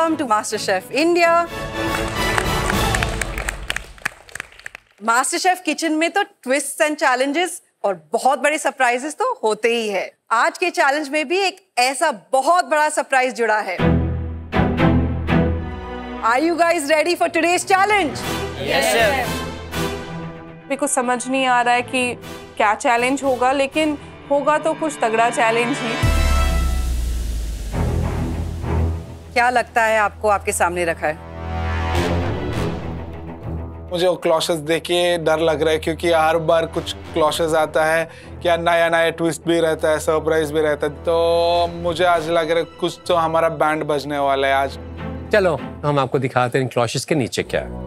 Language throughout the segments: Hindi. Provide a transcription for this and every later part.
welcome to MasterChef India. MasterChef kitchen में तो ट्विस्ट्स एंड चैलेंजेस और बहुत बड़े सरप्राइजेस तो होते ही है। आज के चैलेंज में भी एक ऐसा बहुत बड़ा सरप्राइज जुड़ा है। Are you guys ready for today's challenge? Yes, chef. मेरे को समझ नहीं आ रहा है कि क्या चैलेंज होगा, लेकिन होगा तो कुछ तगड़ा चैलेंज ही। क्या लगता है आपको आपके सामने रखा है? मुझे वो क्लॉशेस देख के डर लग रहा है, क्योंकि हर बार कुछ क्लॉशेस आता है, क्या नया नया ट्विस्ट भी रहता है, सरप्राइज भी रहता है। तो मुझे आज लग रहा है कुछ तो हमारा बैंड बजने वाला है आज। चलो हम आपको दिखाते हैं क्लॉशेस के नीचे क्या है।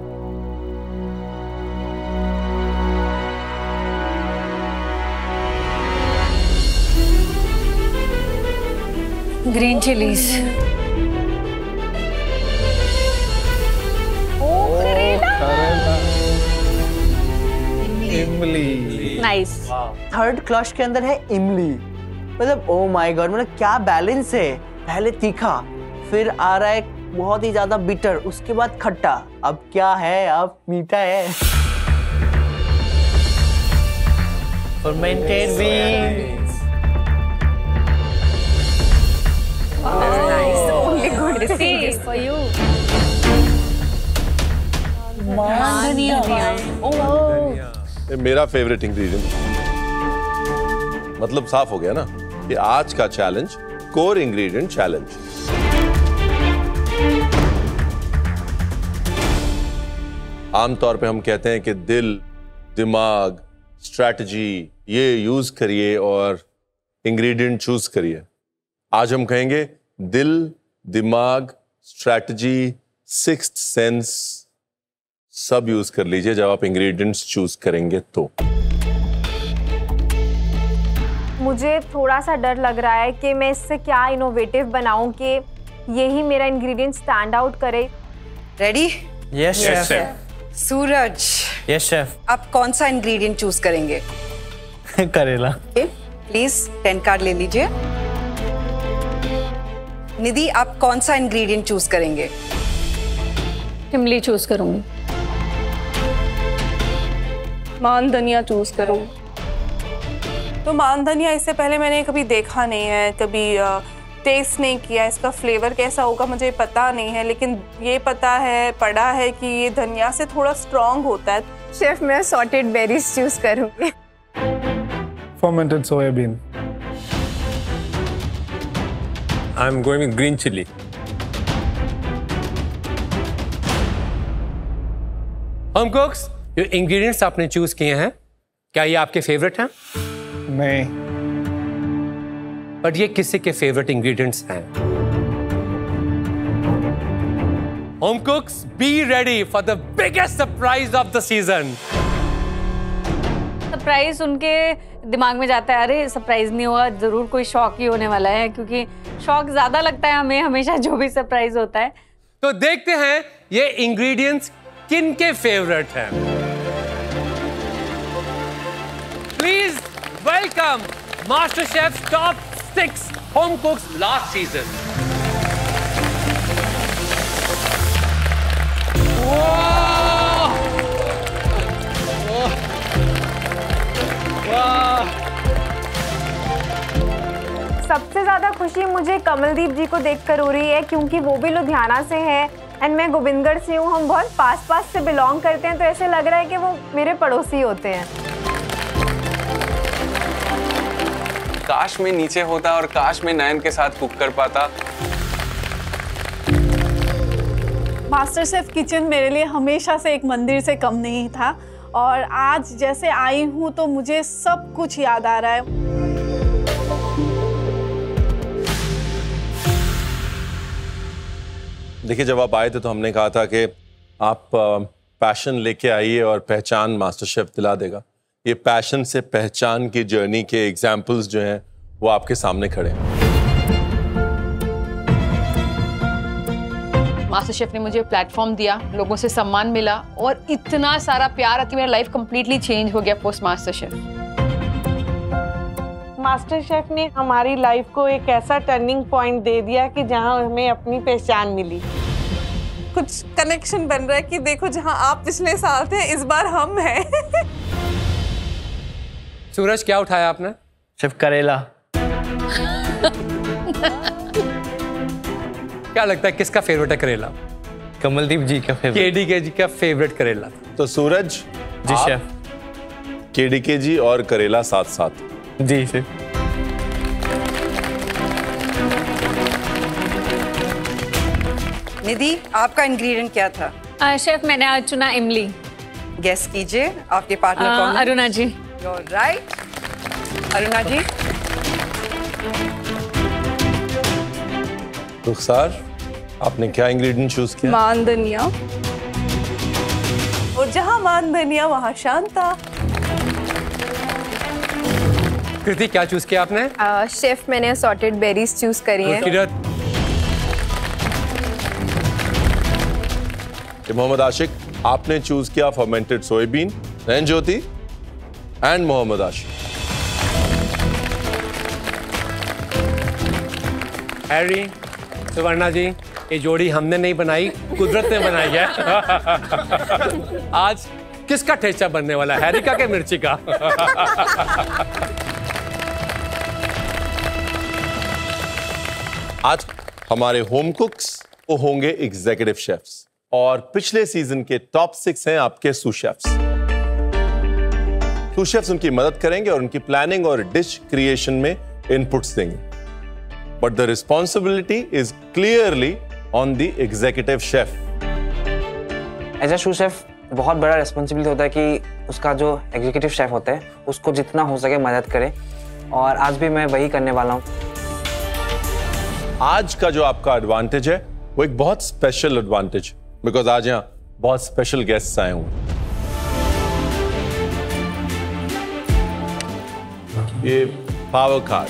Green chillies. इमली। नाइस। थर्ड क्लॉश के अंदर है इमली। मतलब ओ माय गॉड, मतलब क्या बैलेंस है। पहले तीखा, फिर आ रहा है बहुत ही ज्यादा बिटर, उसके बाद खट्टा, अब क्या है, अब मीठा है। Fermented beans. Nice. Only good see for you. ये मेरा फेवरेट इंग्रेडिएंट। मतलब साफ हो गया ना कि आज का चैलेंज कोर इंग्रेडिएंट चैलेंज। आमतौर पे हम कहते हैं कि दिल, दिमाग, स्ट्रैटेजी ये यूज करिए और इंग्रेडिएंट चूज करिए। आज हम कहेंगे दिल, दिमाग, स्ट्रैटेजी, सिक्स्थ सेंस सब यूज कर लीजिए जब आप इंग्रेडिएंट्स चूज करेंगे तो। मुझे थोड़ा सा डर लग रहा है कि मैं इससे क्या इनोवेटिव बनाऊं कि यही मेरा इंग्रेडिएंट स्टैंड आउट करे। Ready? Yes chef. Suraj, yes chef. आप कौन सा इंग्रेडिएंट चूज करेंगे? करेला। प्लीज 10 कार्ड ले लीजिए। निधि, आप कौन सा इंग्रेडिएंट चूज करेंगे? इमली चूज करूंगी। मान धनिया चूज करूँ। तो मान धनिया इससे पहले मैंने कभी देखा नहीं है, कभी टेस्ट नहीं किया, इसका फ्लेवर कैसा होगा मुझे पता नहीं है, लेकिन ये पता है, पढ़ा है कि ये धनिया से थोड़ा स्ट्रॉन्ग होता है। शेफ, मैं सॉर्टेड बेरीज चूज करूंगी। Fermented soybean. I am going with green chilli. Home cooks, जो इंग्रेडिएंट्स आपने चूज किए हैं, क्या ये आपके फेवरेट हैं? नहीं। बट ये किसी के फेवरेट इंग्रेडिएंट्स हैं। Home cooks, be ready for the biggest surprise of the season. Surprise उनके दिमाग में जाता है, अरे सरप्राइज नहीं हुआ, जरूर कोई शॉक ही होने वाला है, क्योंकि शॉक ज्यादा लगता है हमें हमेशा जो भी सरप्राइज होता है। तो देखते हैं ये इंग्रेडिएंट्स किन के फेवरेट हैं। Please welcome MasterChef Top 6 Home Cooks last season. सबसे ज्यादा खुशी मुझे कमलदीप जी को देखकर हो रही है, क्योंकि वो भी लुधियाना से है एंड मैं गोविंदगढ़ से हूँ। हम बहुत पास से बिलोंग करते हैं, तो ऐसे लग रहा है कि वो मेरे पड़ोसी होते हैं। काश में नीचे होता और काश में नयन के साथ कुक कर पाता। मास्टरशेफ किचन मेरे लिए हमेशा से एक मंदिर से कम नहीं था, और आज जैसे आई हूँ तो मुझे सब कुछ याद आ रहा है। देखिए, जब आप आए थे तो हमने कहा था कि आप पैशन लेके आइए और पहचान मास्टरशेफ दिला देगा। ये पैशन से पहचान की जर्नी के एग्जाम्पल्स जो हैं वो आपके सामने खड़े हैं। मास्टरशेफ ने मुझे प्लेटफॉर्म दिया, लोगों से सम्मान मिला और इतना सारा प्यार कि मेरा लाइफ कंप्लीटली चेंज हो गया पोस्ट मास्टरशेफ। मास्टरशेफ ने हमारी लाइफ को एक ऐसा टर्निंग पॉइंट दे दिया कि जहां हमें अपनी पहचान मिली। कुछ कनेक्शन बन रहा है कि देखो जहां आप पिछले साल थे इस बार हम हैं। सूरज क्या उठाया आपने? सिर्फ करेला। क्या लगता है किसका फेवरेट है करेला? कमलदीप जी का फेवरेट। केडीके जी का फेवरेट करेला। तो सूरज जी शेफ। केडीके जी और करेला साथ साथ। जी शेफ। निधि, आपका इंग्रेडिएंट क्या था? शेफ मैंने आज चुना इमली। गेस कीजिए, आपके पार्टनर कौन है? अरुणा जी। You're right. अरुणा जी। रुखसार, आपने क्या इंग्रेडिएंट चूज किया? मान धनिया। और जहां मान धनिया वहां शांता। कृति क्या चूज किया आपने? शेफ मैंने असॉर्टेड बेरीज चूज करी हैं। मोहम्मद आशिक, आपने चूज किया fermented soybean. Nayan Jyoti and Mohammad Ashiq. Harry, Suvarna ji, ये जोड़ी हमने नहीं बनाई, कुदरत ने बनाई है। आज किसका ठेचा बनने वाला है, हैरी का के मिर्ची का? आज हमारे होम कुक्स वो होंगे एग्जीक्यूटिव शेफ्स और पिछले सीजन के टॉप 6 हैं आपके सूस शेफ्स। सूस शेफ्स उनकी मदद करेंगे और उनकी प्लानिंग और डिश क्रिएशन में इनपुट्स देंगे, but the responsibility is clearly on the executive chef. As a sous chef बहुत बड़ा रिस्पॉन्सिबिलिटी होता है कि उसका जो एग्जीक्यूटिव शेफ होता है उसको जितना हो सके मदद करे, और आज भी मैं वही करने वाला हूँ। आज का जो आपका एडवांटेज है वो एक बहुत स्पेशल एडवांटेज, बिकॉज आज यहाँ बहुत स्पेशल गेस्ट्स आए हुए। ये पावर कार्ड,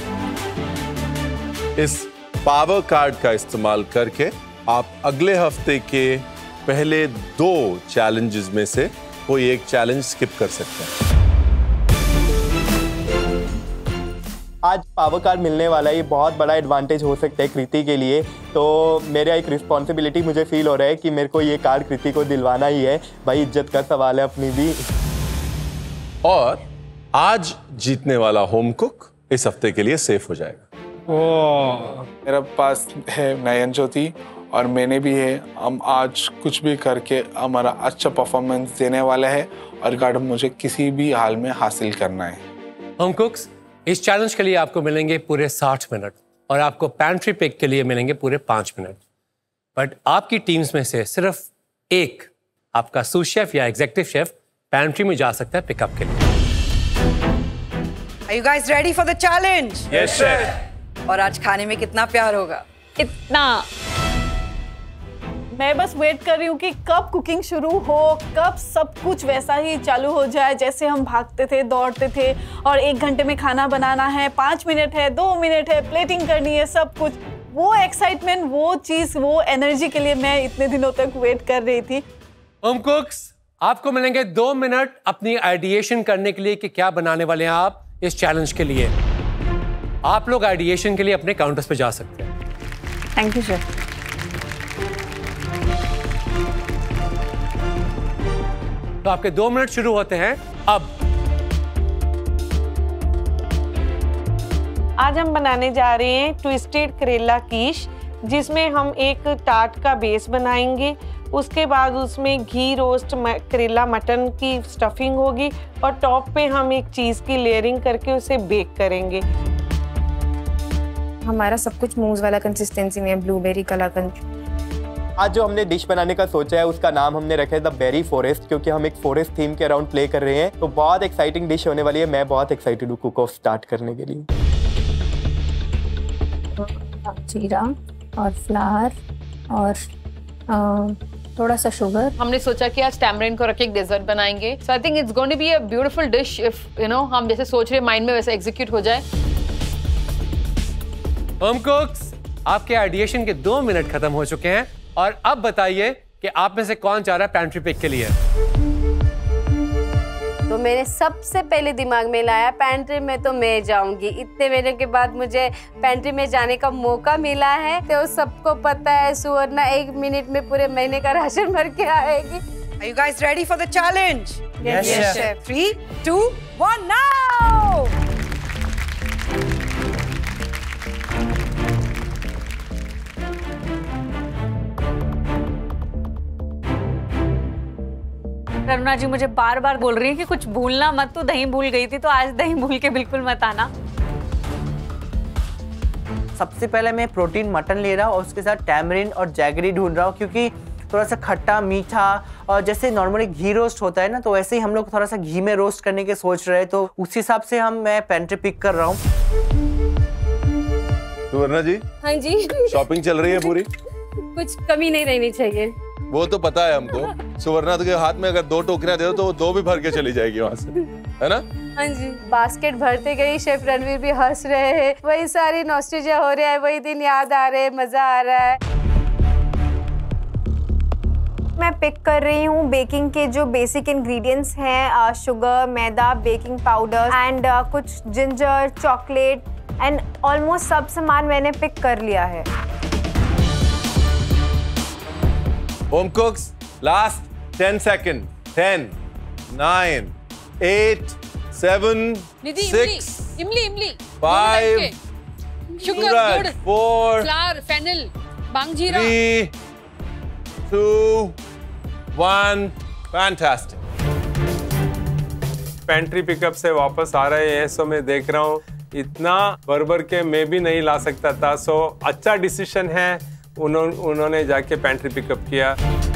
इस पावर कार्ड का इस्तेमाल करके आप अगले हफ्ते के पहले 2 चैलेंजेस में से कोई एक चैलेंज स्किप कर सकते हैं। आज पावर कार्ड मिलने वाला है, ये बहुत बड़ा एडवांटेज हो सकता है कृति के लिए। तो मेरा एक रिस्पॉन्सिबिलिटी मुझे फील हो रहा है कि मेरे को ये कार्ड कृति को दिलवाना ही है। भाई इज्जत का सवाल है अपनी भी। और आज जीतने वाला होम कुक इस हफ्ते के लिए सेफ हो जाएगा। मेरे पास है नयन ज्योति और मैंने भी है। हम आज कुछ भी करके हमारा अच्छा परफॉर्मेंस देने वाले हैं और कार्ड मुझे किसी भी हाल में हासिल करना है। होम कुक्स, इस चैलेंज के लिए आपको मिलेंगे पूरे 60 मिनट और आपको पैंट्री पिक के लिए मिलेंगे पूरे 5 मिनट। बट आपकी टीम्स में से सिर्फ एक आपका सूस शेफ या एग्जीक्यूटिव शेफ पैंट्री में जा सकता है पिकअप के लिए। Are you guys ready for the challenge? Yes, chef. और आज खाने में कितना प्यार होगा? इतना। मैं बस वेट कर रही हूँ कि कब कुकिंग शुरू हो, कब सब कुछ वैसा ही चालू हो जाए जैसे हम भागते थे, दौड़ते थे और 1 घंटे में खाना बनाना है, 5 मिनट है, 2 मिनट है, प्लेटिंग करनी है, सब कुछ। वो एक्साइटमेंट, वो चीज़, वो एनर्जी के लिए मैं इतने दिनों तक वेट कर रही थी। होम कुक्स, आपको मिलेंगे 2 मिनट अपनी आइडिएशन करने के लिए कि क्या बनाने वाले हैं आप इस चैलेंज के लिए। आप लोग आइडिएशन के लिए अपने काउंटर्स पे जा सकते हैं। Thank you sir. तो आपके 2 मिनट शुरू होते हैं अब। आज हम बनाने जा रहे हैं ट्विस्टेड करेला कीश, जिसमें हम एक टार्ट का बेस बनाएंगे। उसके बाद उसमें घी रोस्ट करेला मटन की स्टफिंग होगी और टॉप पे हम एक चीज़ की लेयरिंग करके उसे बेक करेंगे। हमारा सब कुछ मूज वाला कंसिस्टेंसी में, ब्लूबेरी कलाकंद। आज जो हमने डिश बनाने का सोचा है उसका नाम हमने रखा है द बेरी फॉरेस्ट, क्योंकि हम एक फॉरेस्ट थीम के अराउंड प्ले कर रहे हैं। तो बहुत एक्साइटिंग डिश होने वाली है। मैं बहुत एक्साइटेड हूँ कुक ऑफ स्टार्ट करने के लिए। जीरा और फ्लावर और थोड़ा सा शुगर। हमने सोचा कि आज टैमरिंड को रख के एक डेजर्ट बनाएंगे। So I think it's going to be a beautiful dish if you know हम जैसे सोच रहे माइंड में वैसे एग्जीक्यूट हो जाए। होम कुक्स, आपके आइडिएशन के 2 मिनट खत्म हो चुके हैं और अब बताइए कि आप में से कौन चाह रहा है पैंट्री पिक के लिए? तो मैंने सबसे पहले दिमाग में लाया पेंट्री में तो मैं जाऊंगी। इतने महीने के बाद मुझे पेंट्री में जाने का मौका मिला है। तो सबको पता है सुवर्णा 1 मिनट में पूरे महीने का राशन भर के आएगी। Are you guys ready for the challenge? Yes, chef. 3, 2, 1, now! करुणा जी मुझे बार बार बोल रही है कि कुछ भूलना मत, तू दही भूल गई थी, तो आज दही भूल के बिल्कुल मत आना। सबसे पहले मैं प्रोटीन मटन ले रहा हूँ और उसके साथ टैमरिन और जैगरी ढूंढ रहा हूँ, क्योंकि थोड़ा सा खट्टा मीठा और जैसे नॉर्मली घी रोस्ट होता है ना, तो वैसे ही हम लोग थोड़ा सा घी में रोस्ट करने के सोच रहे हैं। तो उस हिसाब से मैं पेंट्री पिक कर रहा हूँ। सुवर्णा जी। हाँ जी। शॉपिंग चल रही है पूरी? कुछ कमी नहीं रहनी चाहिए। वो तो पता है हमको। सुवर्णा के हाथ में अगर 2 टोकरियां दे दो तो 2 भी भर के चली जाएगी वहां से, है ना? हाँ जी। बास्केट भरते गई, शेफ रणवीर भी हंस रहे हैं, वही सारी नॉस्टैल्जिया हो रहा है, वही दिन याद आ रहे हैं, मजा आ रहा है। मैं पिक कर रही हूँ बेकिंग के जो बेसिक इंग्रेडिएंट्स हैं, sugar, maida, baking powder and कुछ जिंजर, चॉकलेट एंड ऑलमोस्ट सब सामान मैंने पिक कर लिया है। Home cooks, last 10 second. 10, 9, 8, 7, 6, इमली 5, शुगर, गुड़, 4, फ्लावर, फेनल, बांगजीरा, 3, 2, 1, फैंटास्टिक। पेंट्री पिकअप से वापस आ रहे हैं, सो मैं देख रहा हूँ इतना भर के मैं भी नहीं ला सकता था। सो अच्छा डिसीजन है, उन्होंने जाके पेंट्री पिकअप किया।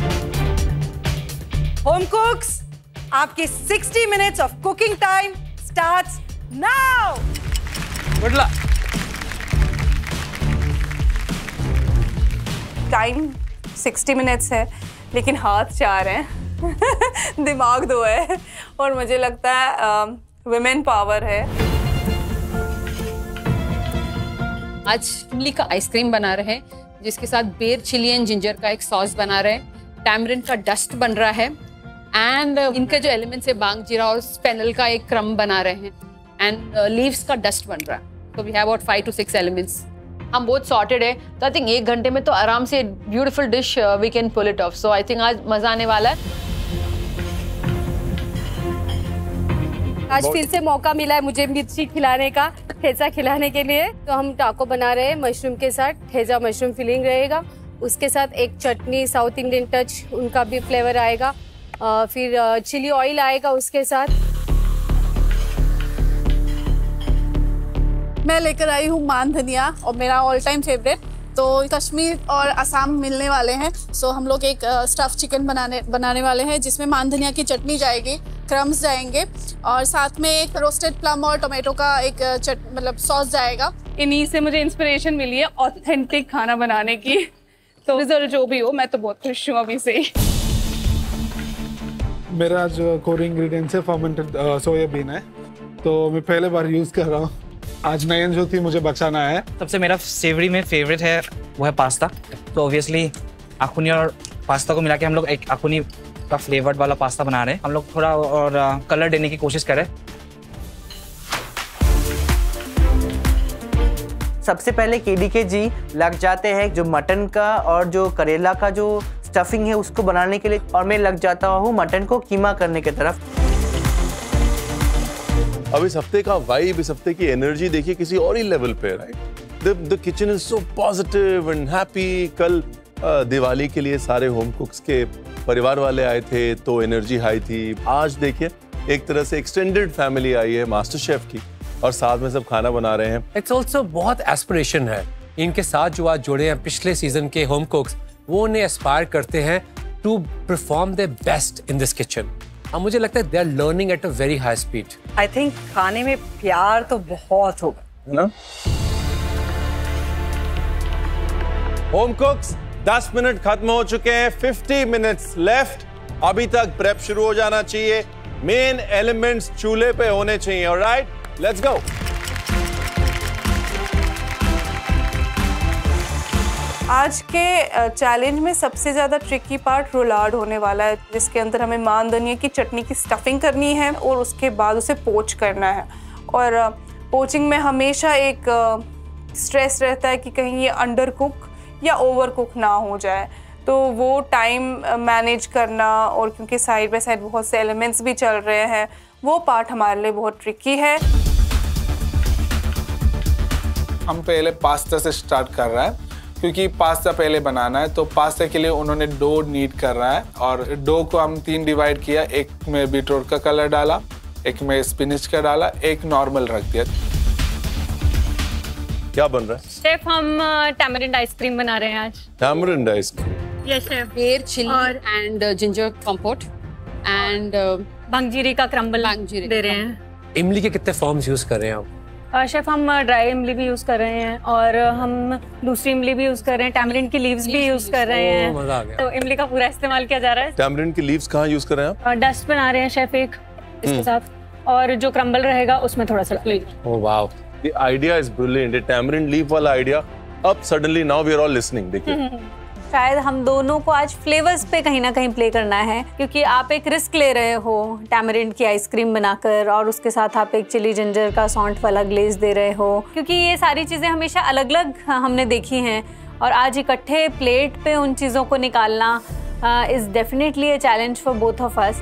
होम कुक्स, आपके 60 minutes of cooking time starts now. Good luck. Time 60 minutes है, लेकिन हाथ 4 हैं दिमाग 2 है, और मुझे लगता है विमेन पावर है। आज इमली का आइसक्रीम बना रहे हैं, जिसके साथ बेर चिली एंड जिंजर का एक सॉस बना रहे हैं, टैमरिन का डस्ट बन रहा है, एंड इनके जो एलिमेंट्स है बांग जीरा और फेनल का एक क्रम बना रहे हैं, एंड लीव्स का डस्ट बन रहा है। तो we have about 5 to 6 elements. हम बहुत सॉर्टेड है, तो आई थिंक 1 घंटे में तो आराम से beautiful dish we can pull it off. So I think आज मजा आने वाला है। आज फिर से मौका मिला है मुझे मिर्ची खिलाने का, ठेचा खिलाने के लिए। तो हम टाको बना रहे हैं मशरूम के साथ, ठेजा मशरूम फिलिंग रहेगा, उसके साथ एक चटनी, साउथ इंडियन टच, उनका भी फ्लेवर आएगा, फिर चिली ऑयल आएगा उसके साथ। मैं लेकर आई हूँ मान धनिया, और मेरा ऑल टाइम फेवरेट। तो कश्मीर और असम मिलने वाले हैं, सो हम लोग एक स्टफ चिकन बनाने वाले हैं, जिसमें मान धनिया की चटनी जाएगी, क्रम्स जाएंगे, और साथ में एक रोस्टेड प्लम और टोमेटो का एक मतलब सॉस जाएगा। इन्हीं से मुझे इंस्पिरेशन मिली है ऑथेंटिक खाना बनाने की। तो रिजल्ट जो भी हो, मैं तो बहुत खुश हूँ अभी से। मेरा जो कोर इंग्रेडिएंट्स है फर्मेंटेड सोयाबीन है, तो मैं पहले बार यूज़ कर रहा हूँ। आज नयन जो थी मुझे बचाना है। सबसे मेरा सेवरी में फेवरेट है वो है पास्ता। तो ऑब्वियसली अखुनी और पास्ता को मिला के हम लोग एक अखुनी का फ्लेवर्ड वाला पास्ता बना रहे हैं। हम लोग थोड़ा और कलर देने की कोशिश करें। सबसे पहले केडीके जी लग जाते हैं जो मटन का और जो करेला का जो स्टफिंग है उसको बनाने के लिए, और मैं लग जाता हूँ मटन को कीमा करने की तरफ। अब इस हफ्ते का वाइब, इस हफ्ते की एनर्जी देखिए किसी और ही लेवल पे, right? The kitchen is so positive and happy. कल दिवाली के लिए सारे होम कुक्स के परिवार वाले आए थे, तो एनर्जी हाई थी। आज देखिए एक तरह से एक्सटेंडेड फैमिली आई है मास्टर शेफ की, और साथ में सब खाना बना रहे हैं। इट्स ऑल्सो बहुत एस्पिरेशन है। इनके साथ जो आज जुड़े हैं पिछले सीजन के होम कुक्स, वो उन्हें एस्पायर करते हैं to perform the best in this kitchen. अब मुझे लगता है they are learning at a very high speed. I think खाने में प्यार तो बहुत होगा, है ना? होम कुक्स 10 मिनट खत्म हो चुके हैं, 50 मिनट्स लेफ्ट। अभी तक प्रेप शुरू हो जाना चाहिए, मेन एलिमेंट्स चूल्हे पे होने चाहिए। Alright, let's go. आज के चैलेंज में सबसे ज़्यादा ट्रिकी पार्ट रोलाड होने वाला है, जिसके अंदर हमें मान धनिया की चटनी की स्टफिंग करनी है और उसके बाद उसे पोच करना है। और पोचिंग में हमेशा एक स्ट्रेस रहता है कि कहीं ये अंडर कुक या ओवर कुक ना हो जाए, तो वो टाइम मैनेज करना, और क्योंकि साइड बाय साइड बहुत से एलिमेंट्स भी चल रहे हैं, वो पार्ट हमारे लिए बहुत ट्रिकी है। हम पहले पास्ता से स्टार्ट कर रहे हैं क्योंकि पास्ता पहले बनाना है, तो पास्ता के लिए उन्होंने डो नीड कर रहा है। और डो को हम 3 डिवाइड किया, एक में बीटरूट का कलर डाला, एक में स्पिनच का डाला, एक नॉर्मल रख दिया। क्या बन रहा है शेफ? हम टैमरिंड आइसक्रीम बना रहे हैं आज। Tamarind ice cream? Yes chef. बेर chilli and ginger compote and भांगजीरी का क्रम्बल दे रहे हैं। इमली के कितने फॉर्म्स यूज कर रहे हैं आप? शेफ हम ड्राई इमली भी यूज कर रहे हैं और हम दूसरी इमली भी यूज कर रहे हैं, टैमरिंड की लीव्स भी यूज कर रहे हैं। मजा आ गया। तो इमली का पूरा इस्तेमाल किया जा रहा है। टैमरिंड की लीव्स कहाँ यूज कर रहे हैं आप? डस्ट बना रहे हैं शेफ एक इसके साथ, और जो क्रम्बल रहेगा उसमें थोड़ा सा oh wow, the idea is brilliant. ये टैमरिंड लीफ वाला आइडिया, अब suddenly now we are all listening. देखिए शायद हम दोनों को आज फ्लेवर्स पे कहीं ना कहीं प्ले करना है, क्योंकि आप एक रिस्क ले रहे हो टैमरिंड की आइसक्रीम बनाकर, और उसके साथ आप एक चिली जिंजर का सौंठ वाला ग्लेज दे रहे हो, क्योंकि ये सारी चीज़ें हमेशा अलग अलग हमने देखी हैं, और आज इकट्ठे प्लेट पे उन चीज़ों को निकालना is definitely a challenge for both of us.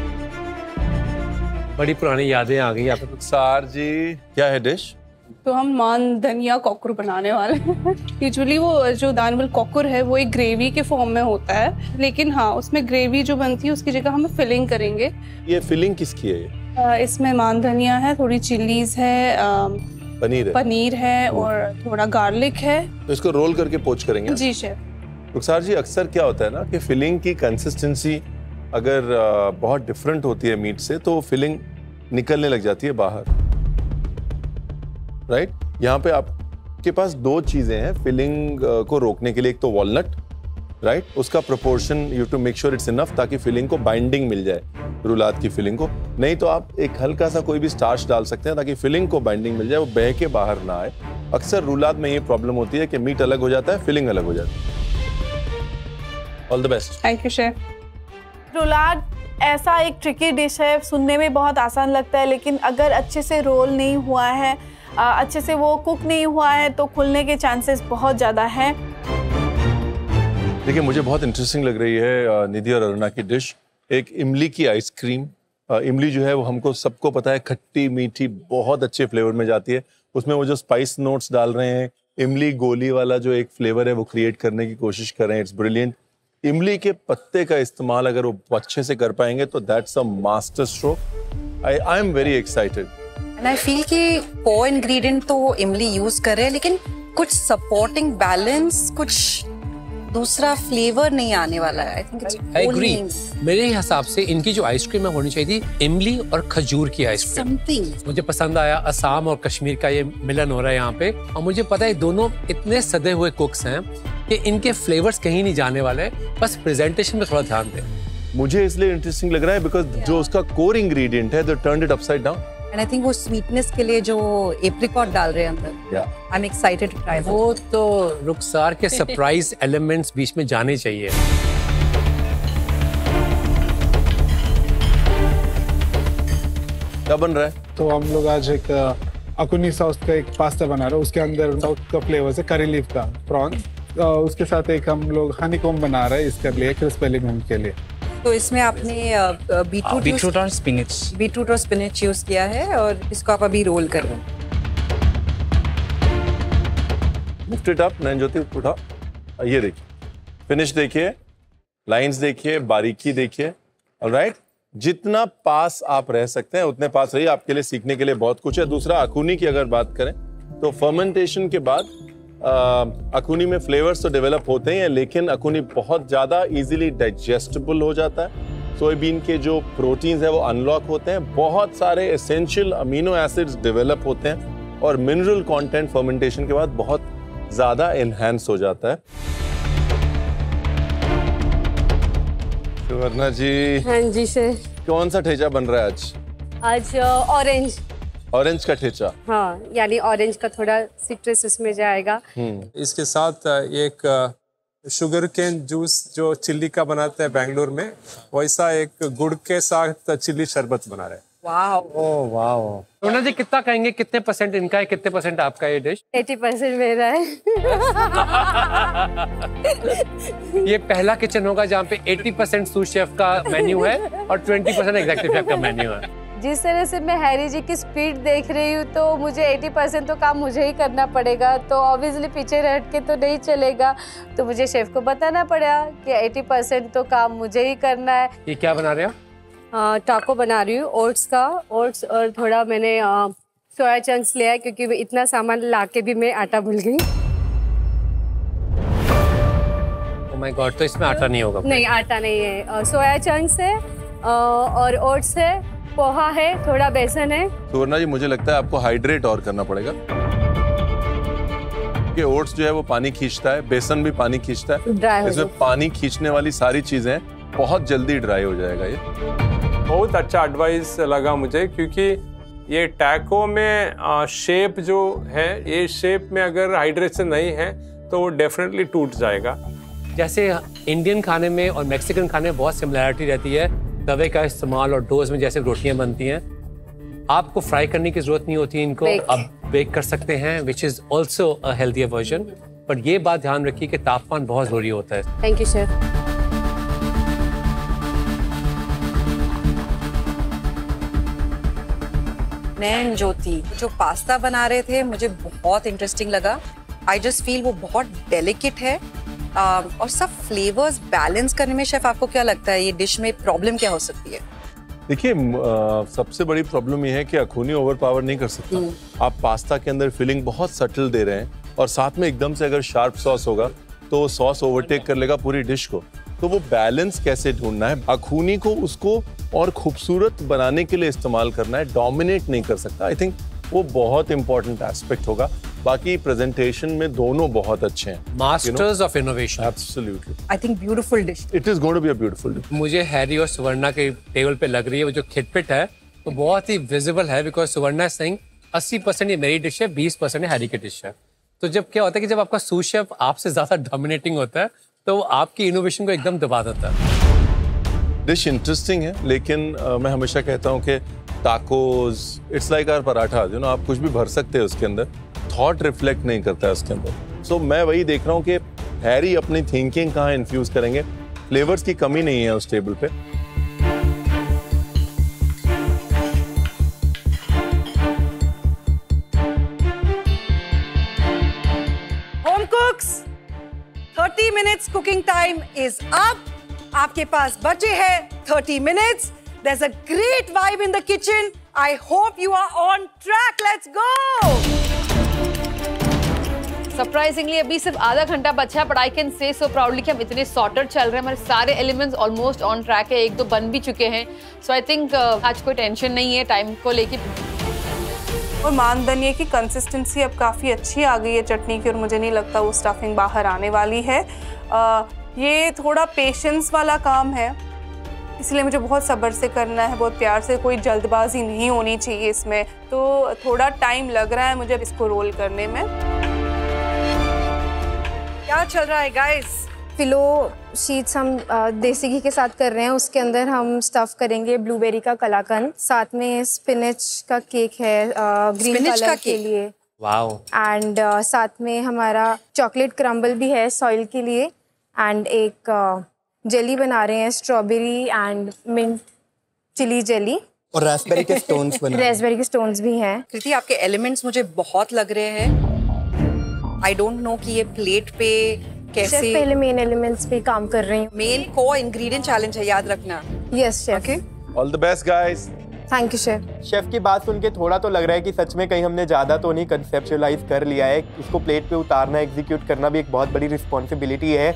बड़ी पुरानी यादें आ गई। आप सार जी, क्या है डिश? तो हम मान धनिया कॉकर बनाने वाले हैं। यूजुअली वो जो दानवल कॉकर है वो एक ग्रेवी के फॉर्म में होता है, लेकिन हाँ उसमें ग्रेवी जो बनती है उसकी जगह हम फिलिंग करेंगे। ये फिलिंग किसकी है ये? इसमें मान धनिया है, थोड़ी चिलीज है, पनीर है और थोड़ा गार्लिक है। तो इसको रोल करके पोच करेंगे? जी शेफ। रुखसार जी, अक्सर क्या होता है ना कि फिलिंग की कंसिस्टेंसी अगर बहुत डिफरेंट होती है मीट से, तो फिलिंग निकलने लग जाती है बाहर, राइट? यहाँ पे आपके पास 2 चीजें हैं फिलिंग को रोकने के लिए। एक तो वॉलनट, राइट? उसका proportion you to make sure it's enough ताकि फिलिंग को बाइंडिंग मिल जाए, रुलाद की फिलिंग को। नहीं तो आप एक हल्का सा कोई भी स्टार्च डाल सकते हैं ताकि फिलिंग को बाइंडिंग मिल जाए, वो बह के बाहर ना आए। अक्सर रुलाद में ये प्रॉब्लम होती है कि मीट अलग हो जाता है, फिलिंग अलग हो जाती है। All the best. Thank you chef. Roulade ऐसा एक ट्रिकी डिश है, सुनने में बहुत आसान लगता है, लेकिन अगर अच्छे से रोल नहीं हुआ है, अच्छे से वो कुक नहीं हुआ है, तो खुलने के चांसेस बहुत ज़्यादा हैं। देखिए, मुझे बहुत इंटरेस्टिंग लग रही है निधि और अरुणा की डिश, एक इमली की आइसक्रीम। इमली जो है वो हमको सबको पता है खट्टी मीठी बहुत अच्छे फ्लेवर में जाती है। उसमें वो जो स्पाइस नोट्स डाल रहे हैं, इमली गोली वाला जो एक फ्लेवर है वो क्रिएट करने की कोशिश कर रहे हैं। It's brilliant. इमली के पत्ते का इस्तेमाल अगर वो अच्छे से कर पाएंगे तो that's a master stroke. I am very excited. And I feel कि को इंग्रेडिएंट तो वो इमली यूज कर रहे हैं, लेकिन कुछ सपोर्टिंग बैलेंस, कुछ दूसरा फ्लेवर नहीं आने वाला है। I think it's agree. मेरे हिसाब से इनकी जो आइसक्रीम है होनी चाहिए थी इमली और खजूर की आइसक्रीम। समथिंग मुझे पसंद आया। असम और कश्मीर का ये मिलन हो रहा है यहाँ पे, और मुझे पता है दोनों इतने सदे हुए कुक्स हैं कि इनके फ्लेवर्स कहीं नहीं जाने वाले, बस प्रेजेंटेशन में थोड़ा ध्यान दें। मुझे इसलिए इंटरेस्टिंग लग रहा है बिकॉज जो उसका कोर इंग्रेडिएंट है, they turned it upside down. And I think वो स्वीटनेस के लिए जो एप्रिकॉट डाल रहे हैं अंदर, I am excited to try. वो तो रुखसार के सरप्राइज एलिमेंट्स बीच में जाने चाहिए। क्या बन रहा है? तो हम लोग आज एक अकुनी सॉस का एक पास्ता बना रहे हैं। उसके अंदर साउथ का फ्लेवर है, करी लीफ का प्रॉन्स। उसके साथ एक हम लोग हनीकॉम्ब बना रहे हैं इसके लिए, क्रिस्प एलिमेंट के लिए। तो इसमें आपने बीटरूट और स्पिनच यूज किया है, और इसको आप अभी रोल कर रहे हैं। Lift it up, Nayan Jyoti उठा। ये देखिए, फिनिश देखिए, लाइंस देखिए, बारीकी देखिए। ऑलराइट, जितना पास आप रह सकते हैं उतने पास रहिए। आपके लिए सीखने के लिए बहुत कुछ है। दूसरा, अकुनी की अगर बात करें तो फर्मेंटेशन के बाद अकुनी में फ्लेवर्स तो डेवलप होते हैं, लेकिन अकुनी बहुत ज़्यादा इजीली डाइजेस्टेबल हो जाता है। सोयाबीन के जो प्रोटीन्स है वो अनलॉक होते हैं, बहुत सारे एसेंशियल अमीनो एसिड्स डेवलप होते हैं, और मिनरल कंटेंट फर्मेंटेशन के बाद बहुत ज़्यादा एनहांस हो जाता है। सुवर्णा जी। हाँ जी सर। कौन सा ठेचा बन रहा है आज? आज ऑरेंज। ऑरेंज का ठेचा। हाँ, यानी ऑरेंज का थोड़ा सिट्रस उसमें जाएगा। इसके साथ एक शुगर केन जूस जो चिल्ली का बनाते हैं बेंगलोर में, वैसा एक गुड़ के साथ चिल्ली शरबत बना रहे हैं। Wow, oh wow. Sona ji कितना कहेंगे, कितने परसेंट इनका है, कितने परसेंट आपका ये डिश? 80% मेरा है। ये पहला किचन होगा जहाँ पे 80% सूस शेफ का मेन्यू है और 20% एग्जीक्यूटिव शेफ का मेन्यू है। जिस तरह से मैं हैरी जी की स्पीड देख रही हूँ तो मुझे 80% तो काम मुझे ही करना पड़ेगा, तो ऑब्वियसली पीछे हट के तो नहीं चलेगा, तो मुझे शेफ को बताना पड़ा कि 80% तो काम मुझे ही करना है। ये क्या बना रहे हो? टाको बना रही हूँ ओट्स का, ओट्स और थोड़ा मैंने सोया चंक्स लिया है क्योंकि इतना सामान लाके भी मैं आटा भूल गई। ओह माय गॉड, तो इसमें आटा नहीं होगा? नहीं, आटा नहीं है, सोया चंक्स है और ओट्स है, पोहा है, थोड़ा बेसन है। सुवर्णा जी मुझे लगता है आपको हाइड्रेट और करना पड़ेगा, क्योंकि ओट्स जो है वो पानी खींचता है, बेसन भी पानी खींचता है, इसमें पानी खींचने वाली सारी चीजें बहुत जल्दी ड्राई हो जाएगा। ये बहुत अच्छा एडवाइस लगा मुझे, क्योंकि ये टैको में शेप जो है, ये शेप में अगर हाइड्रेशन नहीं है तो वो डेफिनेटली टूट जाएगा। जैसे इंडियन खाने में और मैक्सिकन खाने में बहुत सिमिलैरिटी रहती है, तवे का इस्तेमाल और डोज में जैसे रोटियां बनती हैं, आपको फ्राई करने की जरूरत नहीं होती इनको, अब बेक कर सकते हैं, which is also a healthier version. पर ये बात ध्यान रखिए कि तापमान बहुत जरूरी होता है। Thank you chef. Nain Jyoti जो पास्ता बना रहे थे मुझे बहुत इंटरेस्टिंग लगा। आई जस्ट फील वो बहुत डेलिकेट है और सब फ्लेवर्स बैलेंस करने में शेफ आपको क्या लगता है ये डिश में प्रॉब्लम क्या हो सकती है? देखिए सबसे बड़ी प्रॉब्लम ये है कि अखूनी ओवर पावर नहीं कर सकता। आप पास्ता के अंदर फिलिंग बहुत सटल दे रहे हैं और साथ में एकदम से अगर शार्प सॉस होगा तो सॉस ओवरटेक कर लेगा पूरी डिश को। तो वो बैलेंस कैसे ढूंढना है, अखूनी को उसको और खूबसूरत बनाने के लिए इस्तेमाल करना है, डोमिनेट नहीं कर सकता। आई थिंक वो बहुत इंपॉर्टेंट एस्पेक्ट होगा। बाकी प्रेजेंटेशन में दोनों बहुत अच्छे हैं। Masters of innovation. Absolutely. I think beautiful dish. It is going to be a beautiful dish. मुझे हैरी और सुवर्णा के टेबल पे लग रही है वो जो खिटपिट है वो बहुत ही विजिबल है, बिकॉज सुवर्णा सिंह 80% ये मेरी डिश है, 20% हैरी की डिश है। तो जब क्या होता है कि जब आपका सूस शेफ आपसे ज्यादा डोमिनेटिंग होता है तो वो आपकी इनोवेशन को एकदम दबा देता है। डिश इंटरेस्टिंग है, लेकिन मैं हमेशा कहता हूँ कि tacos it's like our paratha, you know, आप कुछ भी भर सकते हैं उसके अंदर, थॉट रिफ्लेक्ट नहीं करता है उसके अंदर। सो मैं वही देख रहा हूँ कि हैरी अपनी थिंकिंग कहाँ इन्फ्यूज करेंगे। फ्लेवर्स की कमी नहीं है उस टेबल पे। Home cooks 30 minutes cooking time is up. आपके पास बचे हैं 30 minutes. There's a great vibe in the kitchen. I hope you are on track. Let's go. Surprisingly अभी सिर्फ आधा घंटा बचा है, but I can say so proudly कि हम इतने सॉर्टेड चल रहे हैं, हमारे सारे एलिमेंट्स ऑलमोस्ट ऑन ट्रैक है, एक दो बन भी चुके हैं। सो आई थिंक आज कोई टेंशन नहीं है टाइम को लेके। और मान धनिया की कंसिस्टेंसी अब काफ़ी अच्छी आ गई है चटनी की, और मुझे नहीं लगता वो स्टफिंग बाहर आने वाली है। ये थोड़ा पेशेंस वाला काम है, इसलिए मुझे बहुत सब्र से करना है, बहुत प्यार से, कोई जल्दबाजी नहीं होनी चाहिए इसमें। तो थोड़ा टाइम लग रहा है मुझे इसको रोल करने में। क्या चल रहा है गाइस? फिलो शीट्स हम देसी घी के साथ कर रहे हैं, उसके अंदर हम स्टफ करेंगे ब्लूबेरी का कलाकंद, साथ में स्पिनच का केक है ग्रीन कलर के लिए। वाओ। एंड साथ में हमारा चॉकलेट क्रम्बल भी है सॉइल के लिए, एंड एक जेली बना रहे हैं strawberry and mint chilli jelly, और रास्पबेरी के स्टोन्स बना रहे हैं। रास्पबेरी के स्टोन्स भी हैं। कृति आपके एलिमेंट्स मुझे बहुत लग रहे हैं। आई डोंट नो कि ये प्लेट पे कैसे। शेफ पहले मेन एलिमेंट्स पे काम कर रही हूँ। मेन को इंग्रेडिएंट चैलेंज है, याद रखना। Yes chef. Okay, all the best guys. Thank you chef. Chef की बात सुन के थोड़ा तो लग रहा है कि सच में कहीं हमने ज़्यादा तो नहीं कंसेप्चुअलाइज कर लिया है। इसको प्लेट पे उतारना, एग्जीक्यूट करना भी एक बहुत बड़ी रिस्पॉन्सिबिलिटी है।